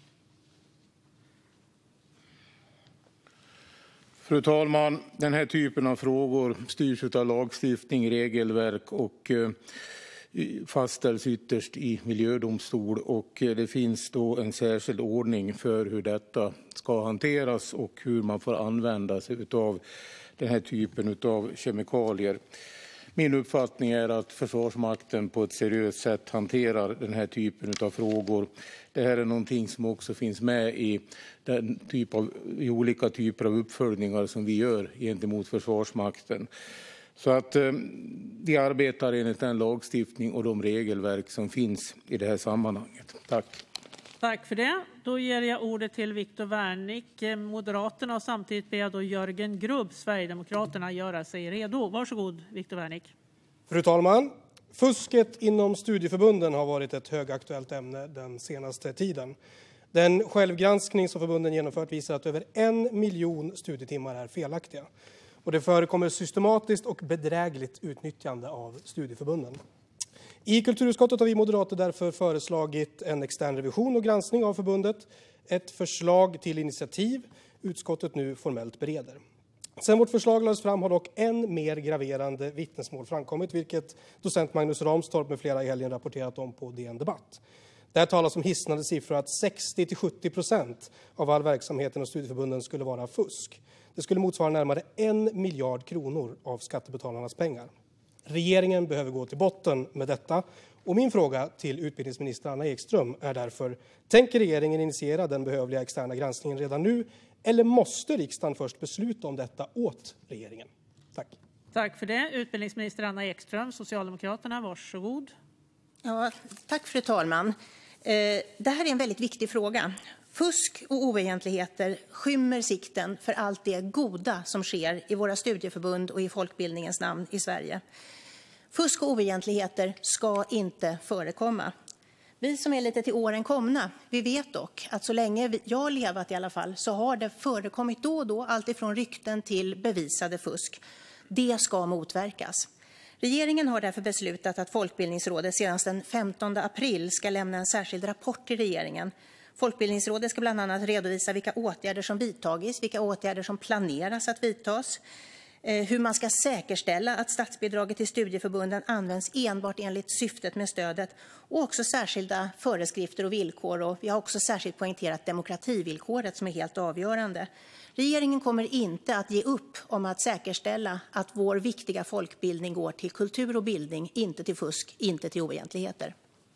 Speaker 15: Fru talman, den här typen av frågor styrs av lagstiftning, regelverk och fastställs ytterst i miljödomstol. Och det finns då en särskild ordning för hur detta ska hanteras och hur man får använda sig av den här typen av kemikalier. Min uppfattning är att Försvarsmakten på ett seriöst sätt hanterar den här typen av frågor. Det här är någonting som också finns med i olika typer av uppföljningar som vi gör gentemot Försvarsmakten. Så att vi arbetar enligt den lagstiftning och de regelverk som finns i det här sammanhanget. Tack.
Speaker 1: Tack för det. Då ger jag ordet till Viktor Wärnick, Moderaterna, och samtidigt ber jag då Jörgen Grubb, Sverigedemokraterna, göra sig redo. Varsågod, Viktor Wärnick.
Speaker 2: Fru talman! Fusket inom studieförbunden har varit ett högaktuellt ämne den senaste tiden. Den självgranskning som förbunden genomfört visar att över 1 miljon studietimmar är felaktiga. Och det förekommer systematiskt och bedrägligt utnyttjande av studieförbunden. I kulturutskottet har vi moderater därför föreslagit en extern revision och granskning av förbundet. Ett förslag till initiativ utskottet nu formellt bereder. Sen vårt förslag lades fram har dock än mer graverande vittnesmål framkommit, vilket docent Magnus Ramstorp med flera i helgen rapporterat om på DN Debatt. Där talas om hisnande siffror att 60-70% av all verksamhet inom studieförbunden skulle vara fusk. Det skulle motsvara närmare 1 miljard kronor av skattebetalarnas pengar. Regeringen behöver gå till botten med detta. Och min fråga till utbildningsminister Anna Ekström är därför: tänker regeringen initiera den behövliga externa granskningen redan nu, eller måste riksdagen först besluta om detta åt regeringen? Tack.
Speaker 1: Tack för det. Utbildningsminister Anna Ekström, Socialdemokraterna, varsågod.
Speaker 6: Ja, tack fru talman. Det här är en väldigt viktig fråga. Fusk och oegentligheter skymmer sikten för allt det goda som sker i våra studieförbund och i folkbildningens namn i Sverige. Fusk och oegentligheter ska inte förekomma. Vi som är lite till åren komna, vi vet dock att så länge jag har levat i alla fall så har det förekommit då och då, allt ifrån rykten till bevisade fusk. Det ska motverkas. Regeringen har därför beslutat att Folkbildningsrådet senast den 15 april ska lämna en särskild rapport till regeringen. Folkbildningsrådet ska bland annat redovisa vilka åtgärder som vidtagits, vilka åtgärder som planeras att vidtas, hur man ska säkerställa att statsbidraget till studieförbunden används enbart enligt syftet med stödet, och också särskilda föreskrifter och villkor. Och vi har också särskilt poängterat demokrativillkoret som är helt avgörande. Regeringen kommer inte att ge upp om att säkerställa att vår viktiga folkbildning går till kultur och bildning, inte till fusk, inte till oegentligheter.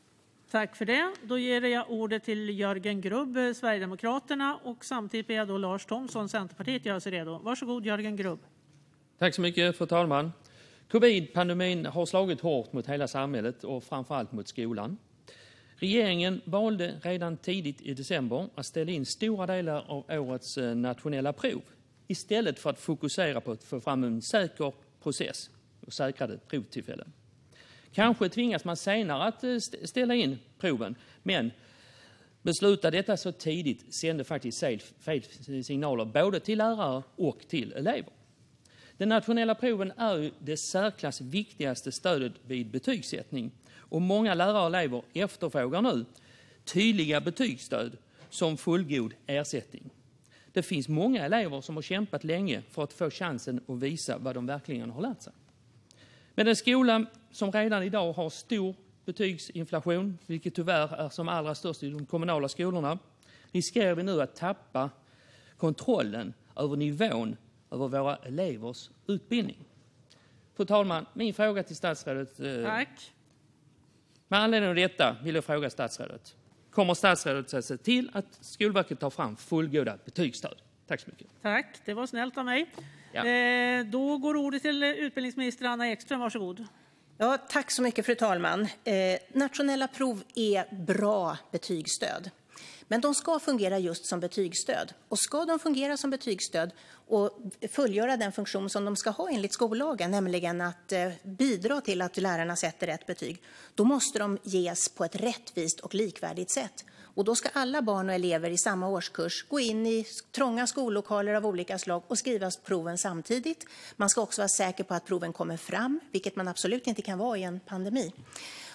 Speaker 1: Tack för det. Då ger jag ordet till Jörgen Grubb, Sverigedemokraterna, och samtidigt ber jag då Lars Thomsson, Centerpartiet, göra sig redo. Varsågod Jörgen Grubb.
Speaker 22: Tack så mycket, fru talman. Covid-pandemin har slagit hårt mot hela samhället och framförallt mot skolan. Regeringen valde redan tidigt i december att ställa in stora delar av årets nationella prov istället för att fokusera på att få fram en säker process och säkrade provtillfällen. Kanske tvingas man senare att ställa in proven, men besluta detta så tidigt sände faktiskt fel signaler både till lärare och till elever. De nationella proven är ju det särklass viktigaste stödet vid betygssättning, och många lärare och elever efterfrågar nu tydliga betygsstöd som fullgod ersättning. Det finns många elever som har kämpat länge för att få chansen att visa vad de verkligen har lärt sig. Men en skola som redan idag har stor betygsinflation, vilket tyvärr är som allra störst i de kommunala skolorna, riskerar vi nu att tappa kontrollen över nivån över våra elevers utbildning. Fru talman, min fråga till statsrådet...
Speaker 1: Tack.
Speaker 22: Med anledning av detta vill jag fråga statsrådet. Kommer statsrådet att se till att Skolverket tar fram fullgoda betygsstöd? Tack så mycket.
Speaker 1: Tack, det var snällt av mig.
Speaker 22: Ja.
Speaker 1: Då går ordet till utbildningsminister Anna Ekström, varsågod.
Speaker 6: Ja, tack så mycket fru talman. Nationella prov är bra betygsstöd. Men de ska fungera just som betygsstöd. Och ska de fungera som betygsstöd och fullgöra den funktion som de ska ha enligt skollagen, nämligen att bidra till att lärarna sätter rätt betyg, då måste de ges på ett rättvist och likvärdigt sätt. Och då ska alla barn och elever i samma årskurs gå in i trånga skollokaler av olika slag och skriva proven samtidigt. Man ska också vara säker på att proven kommer fram, vilket man absolut inte kan vara i en pandemi.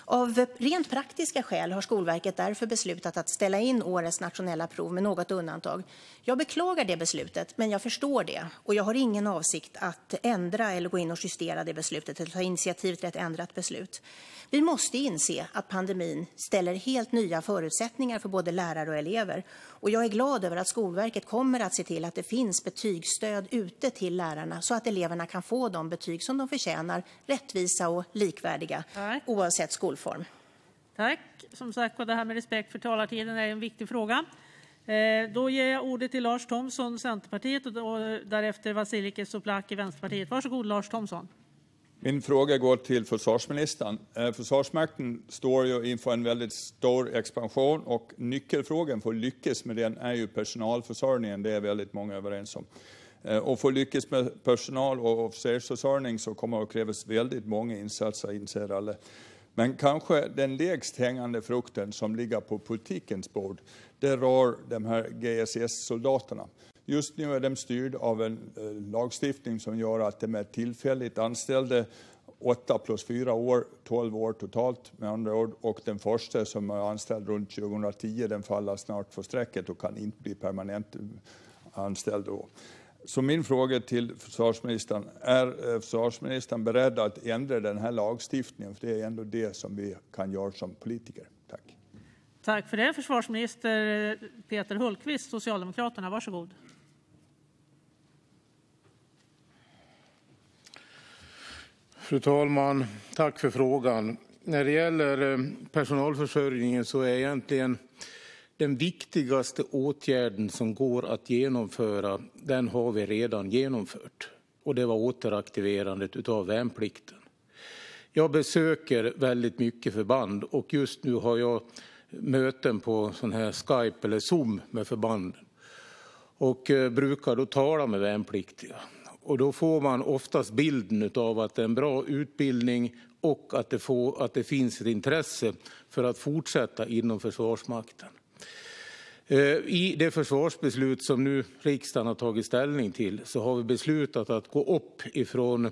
Speaker 6: Av rent praktiska skäl har Skolverket därför beslutat att ställa in årets nationella prov med något undantag. Jag beklagar det beslutet, men jag förstår det och jag har ingen avsikt att ändra eller gå in och justera det beslutet eller ta initiativ till ett ändrat beslut. Vi måste inse att pandemin ställer helt nya förutsättningar för både lärare och elever och jag är glad över att Skolverket kommer att se till att det finns betygsstöd ute till lärarna så att eleverna kan få de betyg som de förtjänar, rättvisa och likvärdiga oavsett skolform.
Speaker 1: Tack. Som sagt, och det här med respekt för talartiden är en viktig fråga. Då ger jag ordet till Lars Thomsson, Centerpartiet, och därefter Vasiliki Tsouplaki, Vänsterpartiet. Varsågod, Lars Thomsson.
Speaker 4: Min fråga går till försvarsministern. Försvarsmakten står ju inför en väldigt stor expansion och nyckelfrågan för att lyckas med den är ju personalförsörjningen. Det är väldigt många överens om. Och för att lyckas med personal och officersförsörjning så kommer det att krävas väldigt många insatser, inser alla. Men kanske den lägst hängande frukten som ligger på politikens bord, det rör de här GSS-soldaterna. Just nu är de styrda av en lagstiftning som gör att de är tillfälligt anställda 8 + 4 år, 12 år totalt med andra ord. Och den första som är anställd runt 2010, den faller snart för strecket och kan inte bli permanent anställd då. Så min fråga till försvarsministern, är försvarsministern beredd att ändra den här lagstiftningen? För det är ändå det som vi kan göra som politiker. Tack.
Speaker 1: Tack för det. Försvarsminister Peter Hultqvist, Socialdemokraterna. Varsågod.
Speaker 15: Fru talman, tack för frågan. När det gäller personalförsörjningen så är egentligen den viktigaste åtgärden som går att genomföra, den har vi redan genomfört. Och det var återaktiverandet av värnplikten. Jag besöker väldigt mycket förband och just nu har jag möten på sån här Skype eller Zoom med förbanden. Och brukar då tala med värnpliktiga. Och då får man oftast bilden av att det är en bra utbildning och att det finns ett intresse för att fortsätta inom Försvarsmakten. I det försvarsbeslut som nu riksdagen har tagit ställning till så har vi beslutat att gå upp ifrån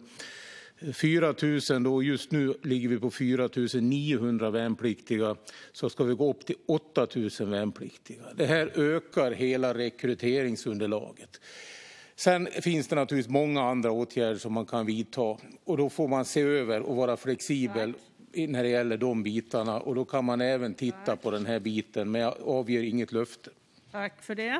Speaker 15: 4 000, då just nu ligger vi på 4 900 värnpliktiga, så ska vi gå upp till 8 000 värnpliktiga. Det här ökar hela rekryteringsunderlaget. Sen finns det naturligtvis många andra åtgärder som man kan vidta och då får man se över och vara flexibel när det gäller de bitarna och då kan man även titta på den här biten, men jag avger inget löfte.
Speaker 1: Tack för det.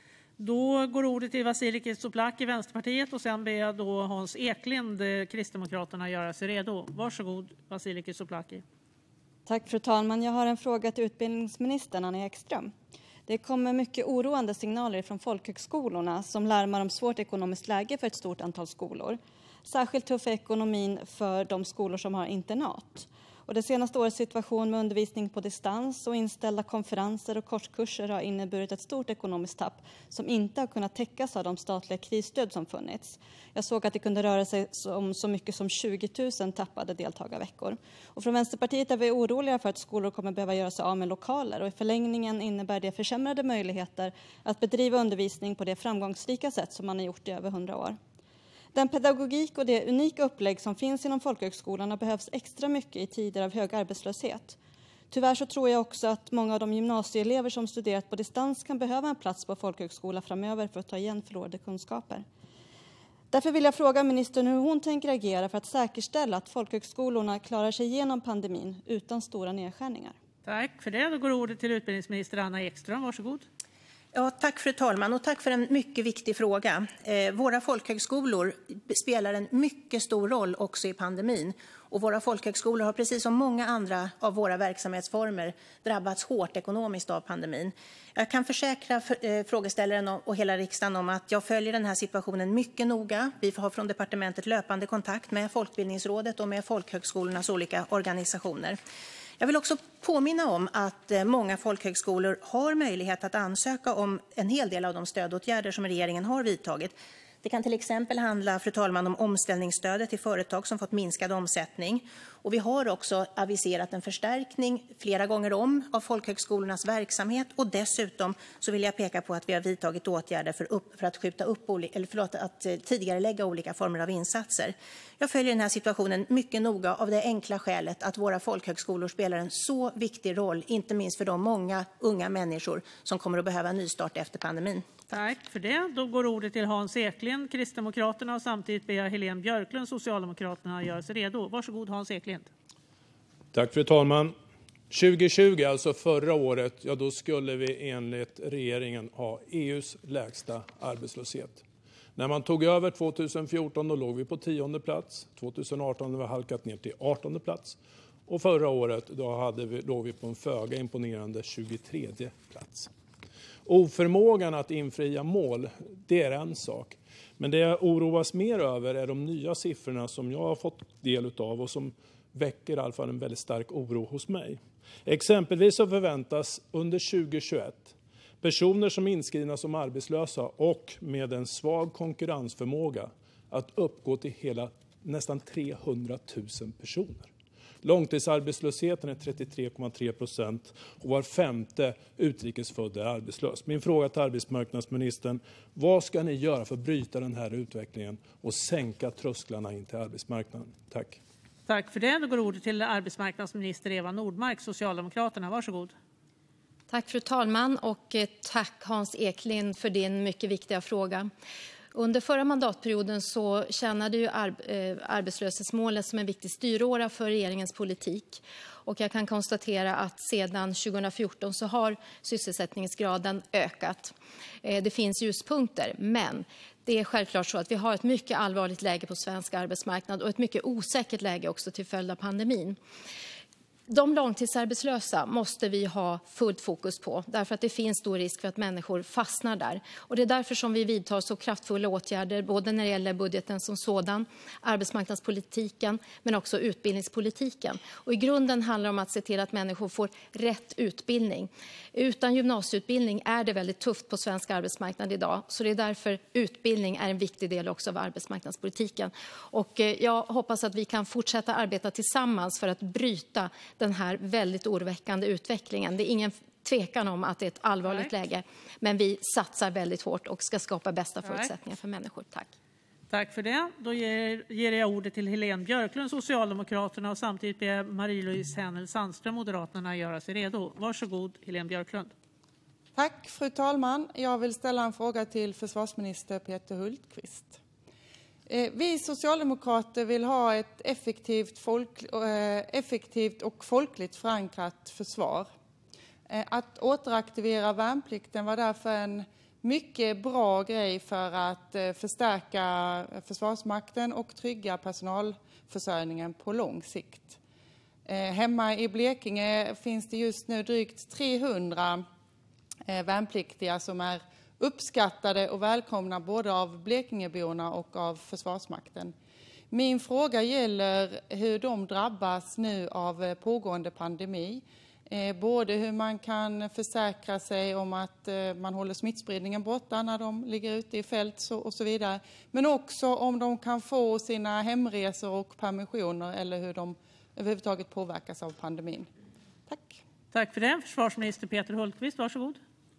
Speaker 1: Då går ordet till Vasiliki Tsouplaki, Vänsterpartiet, och sen ber jag då Hans Eklind, Kristdemokraterna, göra sig redo. Varsågod, Vasiliki Tsouplaki.
Speaker 11: Tack fru talman. Jag har en fråga till utbildningsministern Anna Ekström. Det kommer mycket oroande signaler från folkhögskolorna som larmar om svårt ekonomiskt läge för ett stort antal skolor. Särskilt tuff är ekonomin för de skolor som har internat. Och det senaste årets situation med undervisning på distans och inställda konferenser och kortkurser har inneburit ett stort ekonomiskt tapp som inte har kunnat täckas av de statliga krisstöd som funnits. Jag såg att det kunde röra sig om så mycket som 20 000 tappade deltagarveckor. Och från Vänsterpartiet är vi oroliga för att skolor kommer behöva göra sig av med lokaler och i förlängningen innebär det försämrade möjligheter att bedriva undervisning på det framgångsrika sätt som man har gjort i över 100 år. Den pedagogik och det unika upplägg som finns inom folkhögskolorna behövs extra mycket i tider av hög arbetslöshet. Tyvärr så tror jag också att många av de gymnasieelever som studerat på distans kan behöva en plats på folkhögskola framöver för att ta igen förlorade kunskaper. Därför vill jag fråga ministern hur hon tänker agera för att säkerställa att folkhögskolorna klarar sig igenom pandemin utan stora nedskärningar.
Speaker 1: Tack för det. Då går ordet till utbildningsminister Anna Ekström. Varsågod.
Speaker 6: Ja, tack fru talman och tack för en mycket viktig fråga. Våra folkhögskolor spelar en mycket stor roll också i pandemin. Och våra folkhögskolor har precis som många andra av våra verksamhetsformer drabbats hårt ekonomiskt av pandemin. Jag kan försäkra frågeställaren och hela riksdagen om att jag följer den här situationen mycket noga. Vi har från departementet löpande kontakt med Folkbildningsrådet och med folkhögskolornas olika organisationer. Jag vill också påminna om att många folkhögskolor har möjlighet att ansöka om en hel del av de stödåtgärder som regeringen har vidtagit. Det kan till exempel handla, fru talman, om omställningsstödet till företag som fått minskad omsättning. Och vi har också aviserat en förstärkning flera gånger om av folkhögskolornas verksamhet. Och dessutom så vill jag peka på att vi har vidtagit åtgärder för att tidigarelägga olika former av insatser. Jag följer den här situationen mycket noga av det enkla skälet att våra folkhögskolor spelar en så viktig roll, inte minst för de många unga människor som kommer att behöva nystart efter pandemin.
Speaker 1: Tack för det. Då går ordet till Hans Eklind, Kristdemokraterna, och samtidigt ber jag Helene Björklund, Socialdemokraterna, göra sig redo. Varsågod Hans Eklind.
Speaker 5: Tack fru talman. 2020, alltså förra året, då skulle vi enligt regeringen ha EUs lägsta arbetslöshet. När man tog över 2014 då låg vi på 10:e plats. 2018 har vi halkat ner till 18:e plats. Och förra året då låg vi på en föga imponerande 23:e plats. Oförmågan att infria mål, det är en sak. Men det jag oroas mer över är de nya siffrorna som jag har fått del av och som väcker i alla fall en väldigt stark oro hos mig. Exempelvis så förväntas under 2021 personer som är inskrivna som arbetslösa och med en svag konkurrensförmåga att uppgå till hela nästan 300 000 personer. Långtidsarbetslösheten är 33,3% och var femte utrikesfödd är arbetslös. Min fråga till arbetsmarknadsministern, vad ska ni göra för att bryta den här utvecklingen och sänka trösklarna in till arbetsmarknaden? Tack.
Speaker 1: Tack för det. Då går ordet till arbetsmarknadsminister Eva Nordmark, Socialdemokraterna. Varsågod.
Speaker 3: Tack fru talman och tack Hans Eklind för din mycket viktiga fråga. Under förra mandatperioden så tjänade ju arbetslöshetsmålet som en viktig styråra för regeringens politik. Och jag kan konstatera att sedan 2014 så har sysselsättningsgraden ökat. Det finns ljuspunkter, men det är självklart så att vi har ett mycket allvarligt läge på svensk arbetsmarknad och ett mycket osäkert läge också till följd av pandemin. De långtidsarbetslösa måste vi ha fullt fokus på därför att det finns stor risk för att människor fastnar där. Och det är därför som vi vidtar så kraftfulla åtgärder både när det gäller budgeten som sådan, arbetsmarknadspolitiken men också utbildningspolitiken. Och i grunden handlar det om att se till att människor får rätt utbildning. Utan gymnasieutbildning är det väldigt tufft på svensk arbetsmarknad idag. Så det är därför utbildning är en viktig del också av arbetsmarknadspolitiken. Och jag hoppas att vi kan fortsätta arbeta tillsammans för att bryta den här väldigt oroväckande utvecklingen. Det är ingen tvekan om att det är ett allvarligt läge, men vi satsar väldigt hårt och ska skapa bästa förutsättningar för människor. Tack.
Speaker 1: Tack för det. Då ger jag ordet till Helene Björklund, Socialdemokraterna, och samtidigt ber Marie-Louise Hänel Sandström, Moderaterna, göra sig redo. Varsågod Helene Björklund.
Speaker 7: Tack fru talman. Jag vill ställa en fråga till försvarsminister Peter Hultqvist. Vi socialdemokrater vill ha ett effektivt och folkligt förankrat försvar. Att återaktivera värnplikten var därför en mycket bra grej för att förstärka Försvarsmakten och trygga personalförsörjningen på lång sikt. Hemma i Blekinge finns det just nu drygt 300 värnpliktiga som är uppskattade och välkomna både av Blekingeborna och av Försvarsmakten. Min fråga gäller hur de drabbas nu av pågående pandemi. Både hur man kan försäkra sig om att man håller smittspridningen borta när de ligger ute i fält och så vidare. Men också om de kan få sina hemresor och permissioner eller hur de överhuvudtaget påverkas av pandemin. Tack.
Speaker 1: Tack för det. Försvarsminister Peter Hultqvist, varsågod.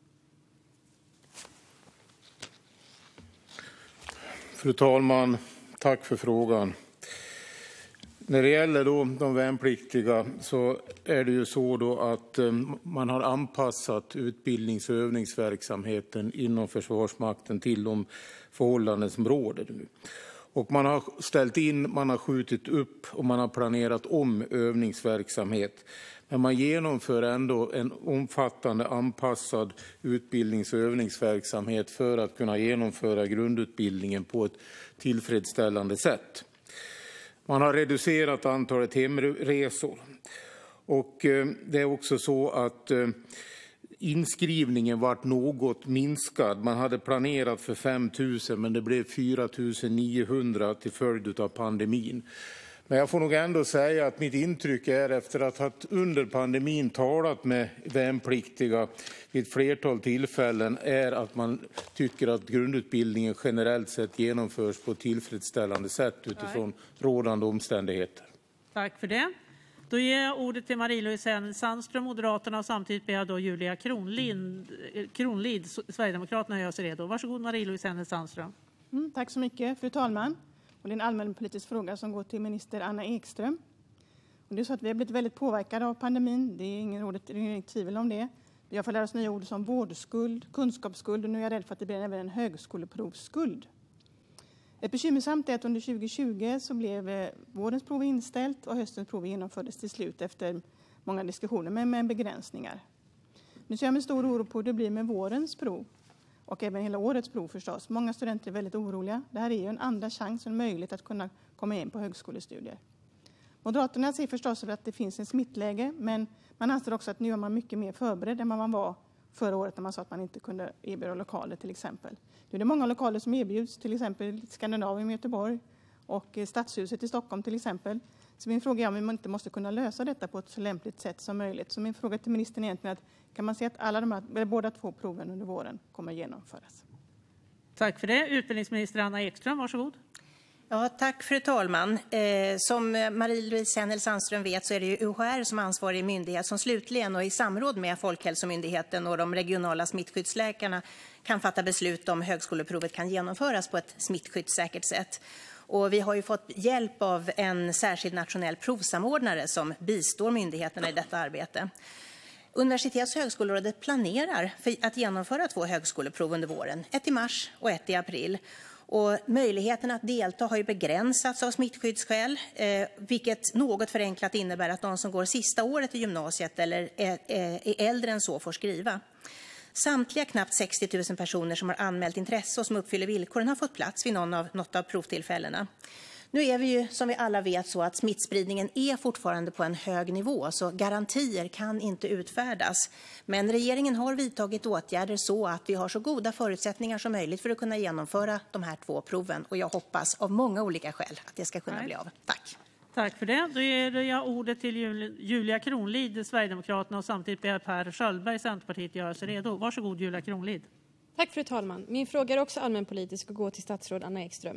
Speaker 15: Fru talman, tack för frågan. När det gäller då de värnpliktiga så är det ju så då att man har anpassat utbildnings- och övningsverksamheten inom Försvarsmakten till de förhållanden som råder nu. Och man har ställt in, man har skjutit upp och man har planerat om övningsverksamhet. Men man genomför ändå en omfattande anpassad utbildnings- och övningsverksamhet för att kunna genomföra grundutbildningen på ett tillfredsställande sätt. Man har reducerat antalet hemresor. Och det är också så att inskrivningen vart något minskad. Man hade planerat för 5 000 men det blev 4 900 till följd av pandemin. Men jag får nog ändå säga att mitt intryck är, efter att ha under pandemin talat med värnpliktiga vid ett flertal tillfällen, är att man tycker att grundutbildningen generellt sett genomförs på ett tillfredsställande sätt utifrån rådande omständigheter.
Speaker 1: Tack för det. Då ger jag ordet till Marie-Louise Hänel Sandström, Moderaterna, och samtidigt ber jag då Julia Kronlid, Sverigedemokraterna, gör sig redo. Varsågod Marie-Louise Hänel Sandström.
Speaker 8: Tack så mycket, fru talman. Och det är en allmänpolitisk fråga som går till minister Anna Ekström. Och det är så att vi har blivit väldigt påverkade av pandemin. Det är inget tvivel om det. Vi har fått lära oss nya ord som vårdskuld, kunskapsskuld, och nu är jag rädd för att det blir även en högskoleprovsskuld. Ett bekymmersamt är att under 2020 så blev vårens prov inställt och höstens prov genomfördes till slut efter många diskussioner med begränsningar. Nu ser jag med stor oro på hur det blir med vårens prov och även hela årets prov förstås. Många studenter är väldigt oroliga. Det här är ju en andra chans och en möjlighet att kunna komma in på högskolestudier. Moderaterna ser förstås att det finns en smittläge, men man anser också att nu är man mycket mer förberedd än man var förra året när man sa att man inte kunde erbjuda lokaler till exempel. Nu är det många lokaler som erbjuds, till exempel Skandinavien i Göteborg och Stadshuset i Stockholm till exempel. Så min fråga är om vi inte måste kunna lösa detta på ett så lämpligt sätt som möjligt. Så min fråga till ministern är egentligen att kan man se att båda två proven under våren kommer att genomföras?
Speaker 1: Tack för det. Utbildningsminister Anna Ekström, varsågod.
Speaker 6: Ja, tack fru talman. Som Marie-Louise Hänel Sandström vet så är det ju UHR som ansvarig myndighet som slutligen och i samråd med Folkhälsomyndigheten och de regionala smittskyddsläkarna kan fatta beslut om högskoleprovet kan genomföras på ett smittskyddssäkert sätt. Och vi har ju fått hjälp av en särskild nationell provsamordnare som bistår myndigheterna i detta arbete. Universitets- och högskolerådet planerar för att genomföra 2 högskoleprov under våren, ett i mars och ett i april. Och möjligheten att delta har ju begränsats av smittskyddsskäl, vilket något förenklat innebär att de som går sista året i gymnasiet eller är äldre än så får skriva. Samtliga knappt 60 000 personer som har anmält intresse och som uppfyller villkoren har fått plats vid något av provtillfällena. Nu är vi ju som vi alla vet så att smittspridningen är fortfarande på en hög nivå, så garantier kan inte utfärdas. Men regeringen har vidtagit åtgärder så att vi har så goda förutsättningar som möjligt för att kunna genomföra de här 2 proven. Och jag hoppas av många olika skäl att det ska kunna bli av. Tack.
Speaker 1: Tack för det. Då ger jag ordet till Julia Kronlid, Sverigedemokraterna, och samtidigt ber Per Schöldberg, Centerpartiet, göra sig redo. Varsågod Julia Kronlid.
Speaker 9: Tack fru talman. Min fråga är också allmänpolitisk och går till statsråd Anna Ekström.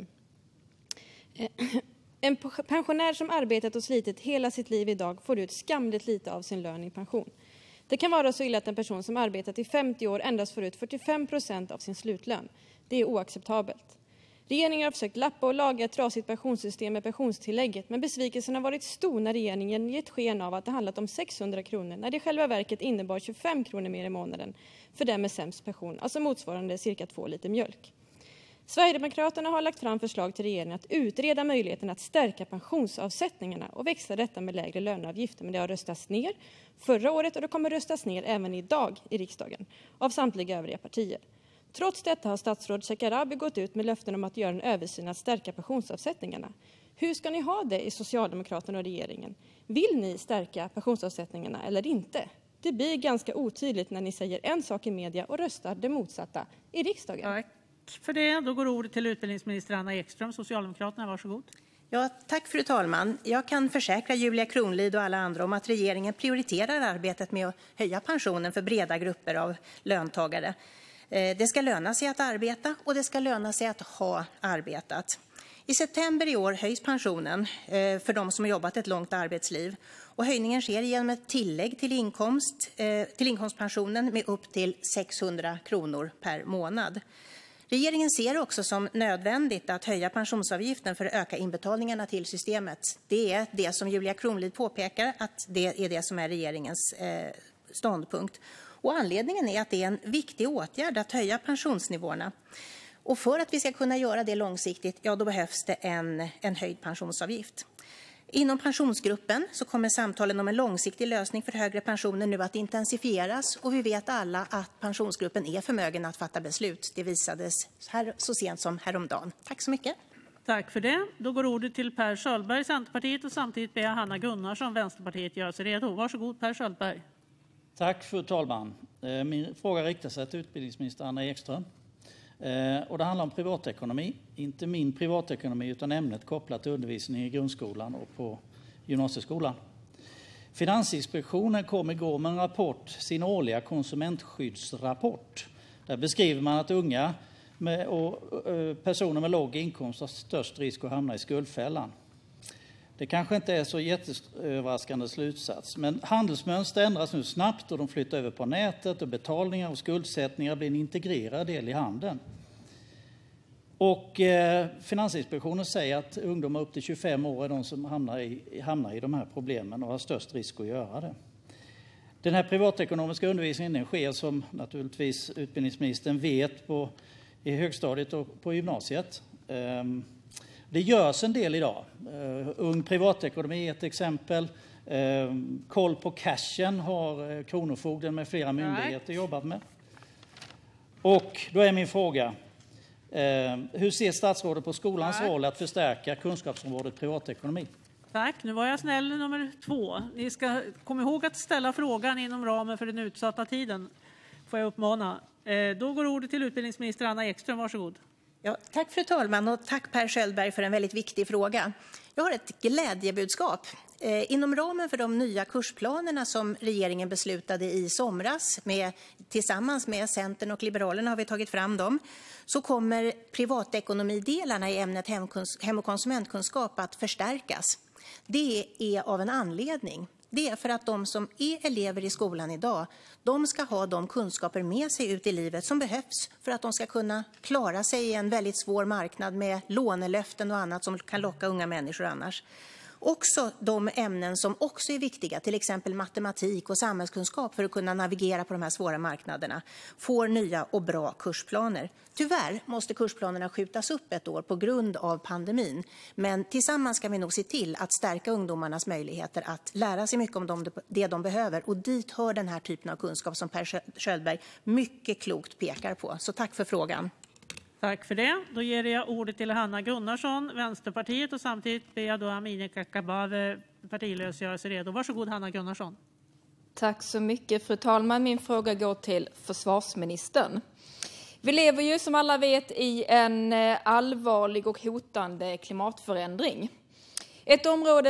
Speaker 9: En pensionär som arbetat och slitit hela sitt liv idag får ut skamligt lite av sin lön i pension. Det kan vara så illa att en person som arbetat i 50 år endast får ut 45% av sin slutlön. Det är oacceptabelt. Regeringen har försökt lappa och laga ett trasigt pensionssystem med pensionstillägget, men besvikelsen har varit stor när regeringen gett sken av att det handlat om 600 kronor när det i själva verket innebar 25 kronor mer i månaden för dem med sämst pension, alltså motsvarande cirka 2 liter mjölk. Sverigedemokraterna har lagt fram förslag till regeringen att utreda möjligheten att stärka pensionsavsättningarna och växla detta med lägre löneavgifter, men det har röstats ner förra året och det kommer röstas ner även idag i riksdagen av samtliga övriga partier. Trots detta har statsråd Shekarabi gått ut med löften om att göra en översyn att stärka pensionsavsättningarna. Hur ska ni ha det i Socialdemokraterna och regeringen? Vill ni stärka pensionsavsättningarna eller inte? Det blir ganska otydligt när ni säger en sak i media och röstar det motsatta i riksdagen.
Speaker 1: Tack för det. Då går ordet till utbildningsminister Anna Ekström, Socialdemokraterna. Varsågod.
Speaker 6: Ja, tack fru talman. Jag kan försäkra Julia Kronlid och alla andra om att regeringen prioriterar arbetet med att höja pensionen för breda grupper av löntagare. Det ska löna sig att arbeta och det ska löna sig att ha arbetat. I september i år höjs pensionen för de som har jobbat ett långt arbetsliv. Och höjningen sker genom ett tillägg till inkomstpensionen med upp till 600 kronor per månad. Regeringen ser också som nödvändigt att höja pensionsavgiften för att öka inbetalningarna till systemet. Det är det som Julia Kronlid påpekar, att det är det som är regeringens ståndpunkt. Och anledningen är att det är en viktig åtgärd att höja pensionsnivåerna. Och för att vi ska kunna göra det långsiktigt, ja då behövs det en höjd pensionsavgift. Inom pensionsgruppen så kommer samtalen om en långsiktig lösning för högre pensioner nu att intensifieras. Och vi vet alla att pensionsgruppen är förmögen att fatta beslut. Det visades så sent som häromdagen. Tack så mycket.
Speaker 1: Tack för det. Då går ordet till Per Schöldberg, Centerpartiet, och samtidigt ber jag Hanna Gunnarsson, Vänsterpartiet, göra sig redo. Varsågod Per Schöldberg.
Speaker 23: Tack fru talman. Min fråga riktar sig till utbildningsminister Anna Ekström.
Speaker 10: Och det handlar om privatekonomi, inte min privatekonomi utan ämnet kopplat till undervisning i grundskolan och på gymnasieskolan. Finansinspektionen kom igår med en rapport, sin årliga konsumentskyddsrapport. Där beskriver man att unga och personer med låg inkomst har störst risk att hamna i skuldfällan. Det kanske inte är så jätteöverraskande slutsats, men handelsmönster ändras nu snabbt och de flyttar över på nätet och betalningar och skuldsättningar blir en integrerad del i handeln. Och Finansinspektionen säger att ungdomar upp till 25 år är de som hamnar i de här problemen och har störst risk att göra det. Den här privatekonomiska undervisningen sker, som naturligtvis utbildningsministern vet, i högstadiet och på gymnasiet. Det görs en del idag. Ung privatekonomi är ett exempel. Koll på cashen har Kronofogden med flera myndigheter jobbat med. Och då är min fråga, hur ser statsrådet på skolans roll att förstärka kunskapsområdet privatekonomi?
Speaker 1: Tack, nu var jag snäll nummer 2. Ni ska komma ihåg att ställa frågan inom ramen för den utsatta tiden, får jag uppmana. Då går ordet till utbildningsminister Anna Ekström, varsågod.
Speaker 6: Ja, tack fru talman och tack Per Schöldberg för en väldigt viktig fråga. Jag har ett glädjebudskap. Inom ramen för de nya kursplanerna som regeringen beslutade i somras tillsammans med Centern och Liberalerna har vi tagit fram dem, så kommer privatekonomidelarna i ämnet hem- och konsumentkunskap att förstärkas. Det är av en anledning. Det är för att de som är elever i skolan idag, de ska ha de kunskaper med sig ut i livet som behövs för att de ska kunna klara sig i en väldigt svår marknad med lånelöften och annat som kan locka unga människor annars. Också de ämnen som också är viktiga, till exempel matematik och samhällskunskap för att kunna navigera på de här svåra marknaderna, får nya och bra kursplaner. Tyvärr måste kursplanerna skjutas upp ett år på grund av pandemin. Men tillsammans ska vi nog se till att stärka ungdomarnas möjligheter att lära sig mycket om det de behöver. Och dit hör den här typen av kunskap som Per Schöldberg mycket klokt pekar på. Så tack för frågan.
Speaker 1: Tack för det. Då ger jag ordet till Hanna Gunnarsson, Vänsterpartiet, och samtidigt ber jag då Amineh Kakabaveh, partilös, göra sig redo. Varsågod Hanna Gunnarsson.
Speaker 12: Tack så mycket fru talman. Min fråga går till försvarsministern. Vi lever ju som alla vet i en allvarlig och hotande klimatförändring. Ett område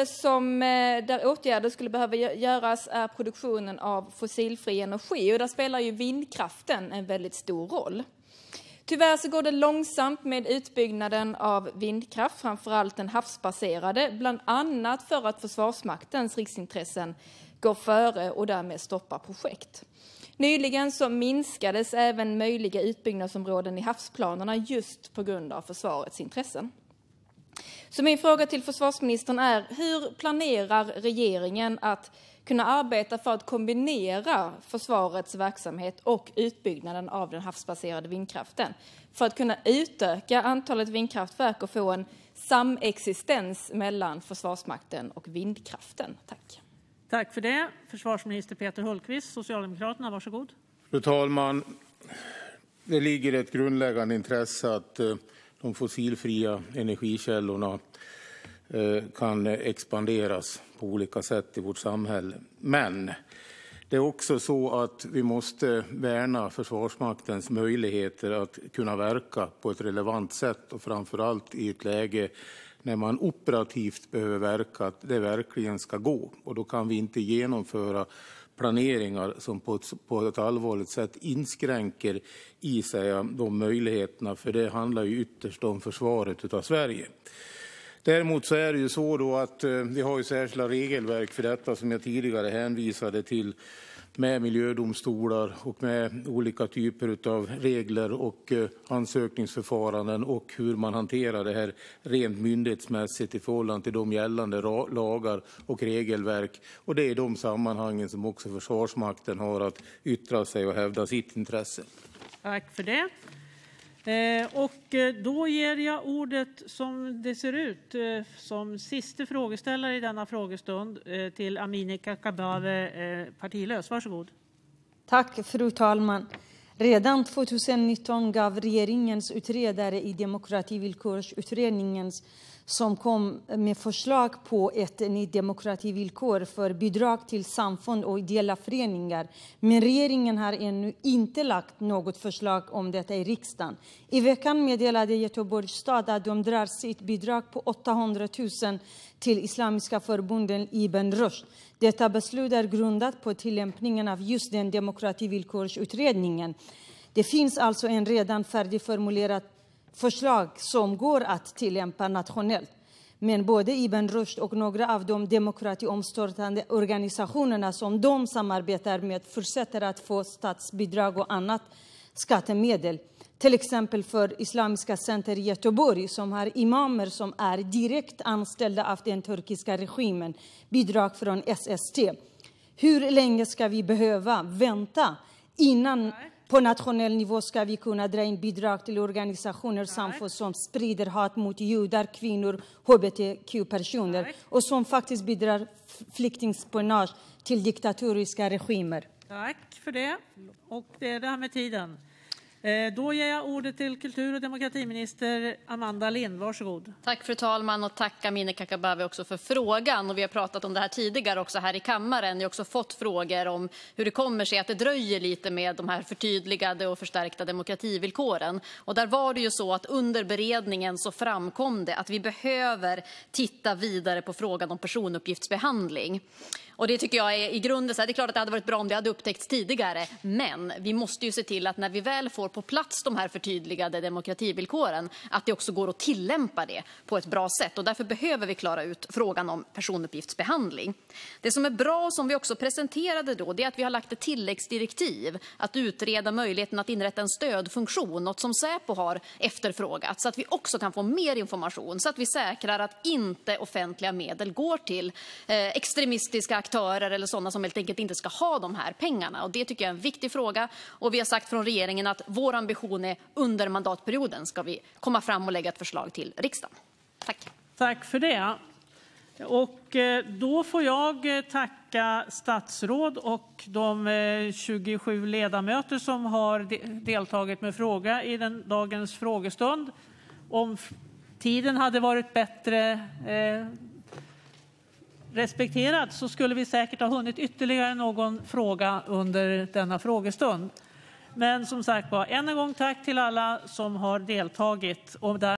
Speaker 12: där åtgärder skulle behöva göras är produktionen av fossilfri energi, och där spelar ju vindkraften en väldigt stor roll. Tyvärr så går det långsamt med utbyggnaden av vindkraft, framförallt den havsbaserade, bland annat för att Försvarsmaktens riksintressen går före och därmed stoppar projekt. Nyligen så minskades även möjliga utbyggnadsområden i havsplanerna just på grund av försvarets intressen. Så min fråga till försvarsministern är: hur planerar regeringen att kunna arbeta för att kombinera försvarets verksamhet och utbyggnaden av den havsbaserade vindkraften för att kunna utöka antalet vindkraftverk och få en samexistens mellan Försvarsmakten och vindkraften? Tack.
Speaker 1: Tack för det. Försvarsminister Peter Hultqvist, Socialdemokraterna, varsågod.
Speaker 15: Fru talman, det ligger ett grundläggande intresse att de fossilfria energikällorna kan expanderas på olika sätt i vårt samhälle. Men det är också så att vi måste värna Försvarsmaktens möjligheter att kunna verka på ett relevant sätt, och framförallt i ett läge när man operativt behöver verka, att det verkligen ska gå. Och då kan vi inte genomföra planeringar som på ett allvarligt sätt inskränker i sig de möjligheterna, för det handlar ju ytterst om försvaret av Sverige. Däremot så är det ju så då att vi har ju särskilda regelverk för detta som jag tidigare hänvisade till, med miljödomstolar och med olika typer av regler och ansökningsförfaranden och hur man hanterar det här rent myndighetsmässigt i förhållande till de gällande lagar och regelverk. Och det är i de sammanhangen som också Försvarsmakten har att yttra sig och hävda sitt intresse.
Speaker 1: Tack för det. Och då ger jag ordet, som det ser ut, som sista frågeställare i denna frågestund till Amineh Kakabaveh, partilös. Varsågod.
Speaker 11: Tack fru talman.
Speaker 14: Redan 2019 gav regeringens utredare i Demokrativillkorsutredningen som kom med förslag på ett nytt demokrativillkor för bidrag till samfund och ideella föreningar. Men regeringen har ännu inte lagt något förslag om detta i riksdagen. I veckan meddelade Göteborgs stad att de drar sitt bidrag på 800 000 till Islamiska förbunden Ibn Rushd. Detta beslut är grundat på tillämpningen av just den demokrativillkorsutredningen. Det finns alltså en redan färdigformulerad förslag som går att tillämpa nationellt. Men både Ibn Rushd och några av de demokratiomstörtande organisationerna som de samarbetar med fortsätter att få statsbidrag och annat skattemedel. Till exempel för Islamiska center i Göteborg som har imamer som är direkt anställda av den turkiska regimen. Bidrag från SST. Hur länge ska vi behöva vänta innan på nationell nivå ska vi kunna dra in bidrag till organisationer som sprider hat mot judar, kvinnor, hbtq-personer och som faktiskt bidrar flyktingspionage till diktatoriska regimer?
Speaker 1: Tack för det. Och det är det här med tiden. Då ger jag ordet till kultur- och demokratiminister Amanda Lind. Varsågod.
Speaker 13: Tack fru talman och tack Amineh Kakabaveh också för frågan. Och vi har pratat om det här tidigare också här i kammaren. Jag har också fått frågor om hur det kommer sig att det dröjer lite med de här förtydligade och förstärkta demokrativillkoren. Och där var det ju så att under beredningen så framkom det att vi behöver titta vidare på frågan om personuppgiftsbehandling. Och det tycker jag är i grunden så här, det är klart att det hade varit bra om det hade upptäckts tidigare, men vi måste ju se till att när vi väl får på plats de här förtydligade demokrativillkoren, att det också går att tillämpa det på ett bra sätt. Och därför behöver vi klara ut frågan om personuppgiftsbehandling. Det som är bra och som vi också presenterade då, det är att vi har lagt ett tilläggsdirektiv att utreda möjligheten att inrätta en stödfunktion, något som Säpo har efterfrågat, så att vi också kan få mer information, så att vi säkrar att inte offentliga medel går till extremistiska aktörer eller sådana som helt enkelt inte ska ha de här pengarna. Och det tycker jag är en viktig fråga. Och vi har sagt från regeringen att vår ambition är under mandatperioden ska vi komma fram och lägga ett förslag till riksdagen. Tack.
Speaker 1: Tack för det. Och då får jag tacka statsråd och de 27 ledamöter som har deltagit med fråga i dagens frågestund. Om tiden hade varit bättre respekterad så skulle vi säkert ha hunnit ytterligare någon fråga under denna frågestund. Men som sagt var, än en gång tack till alla som har deltagit. Och där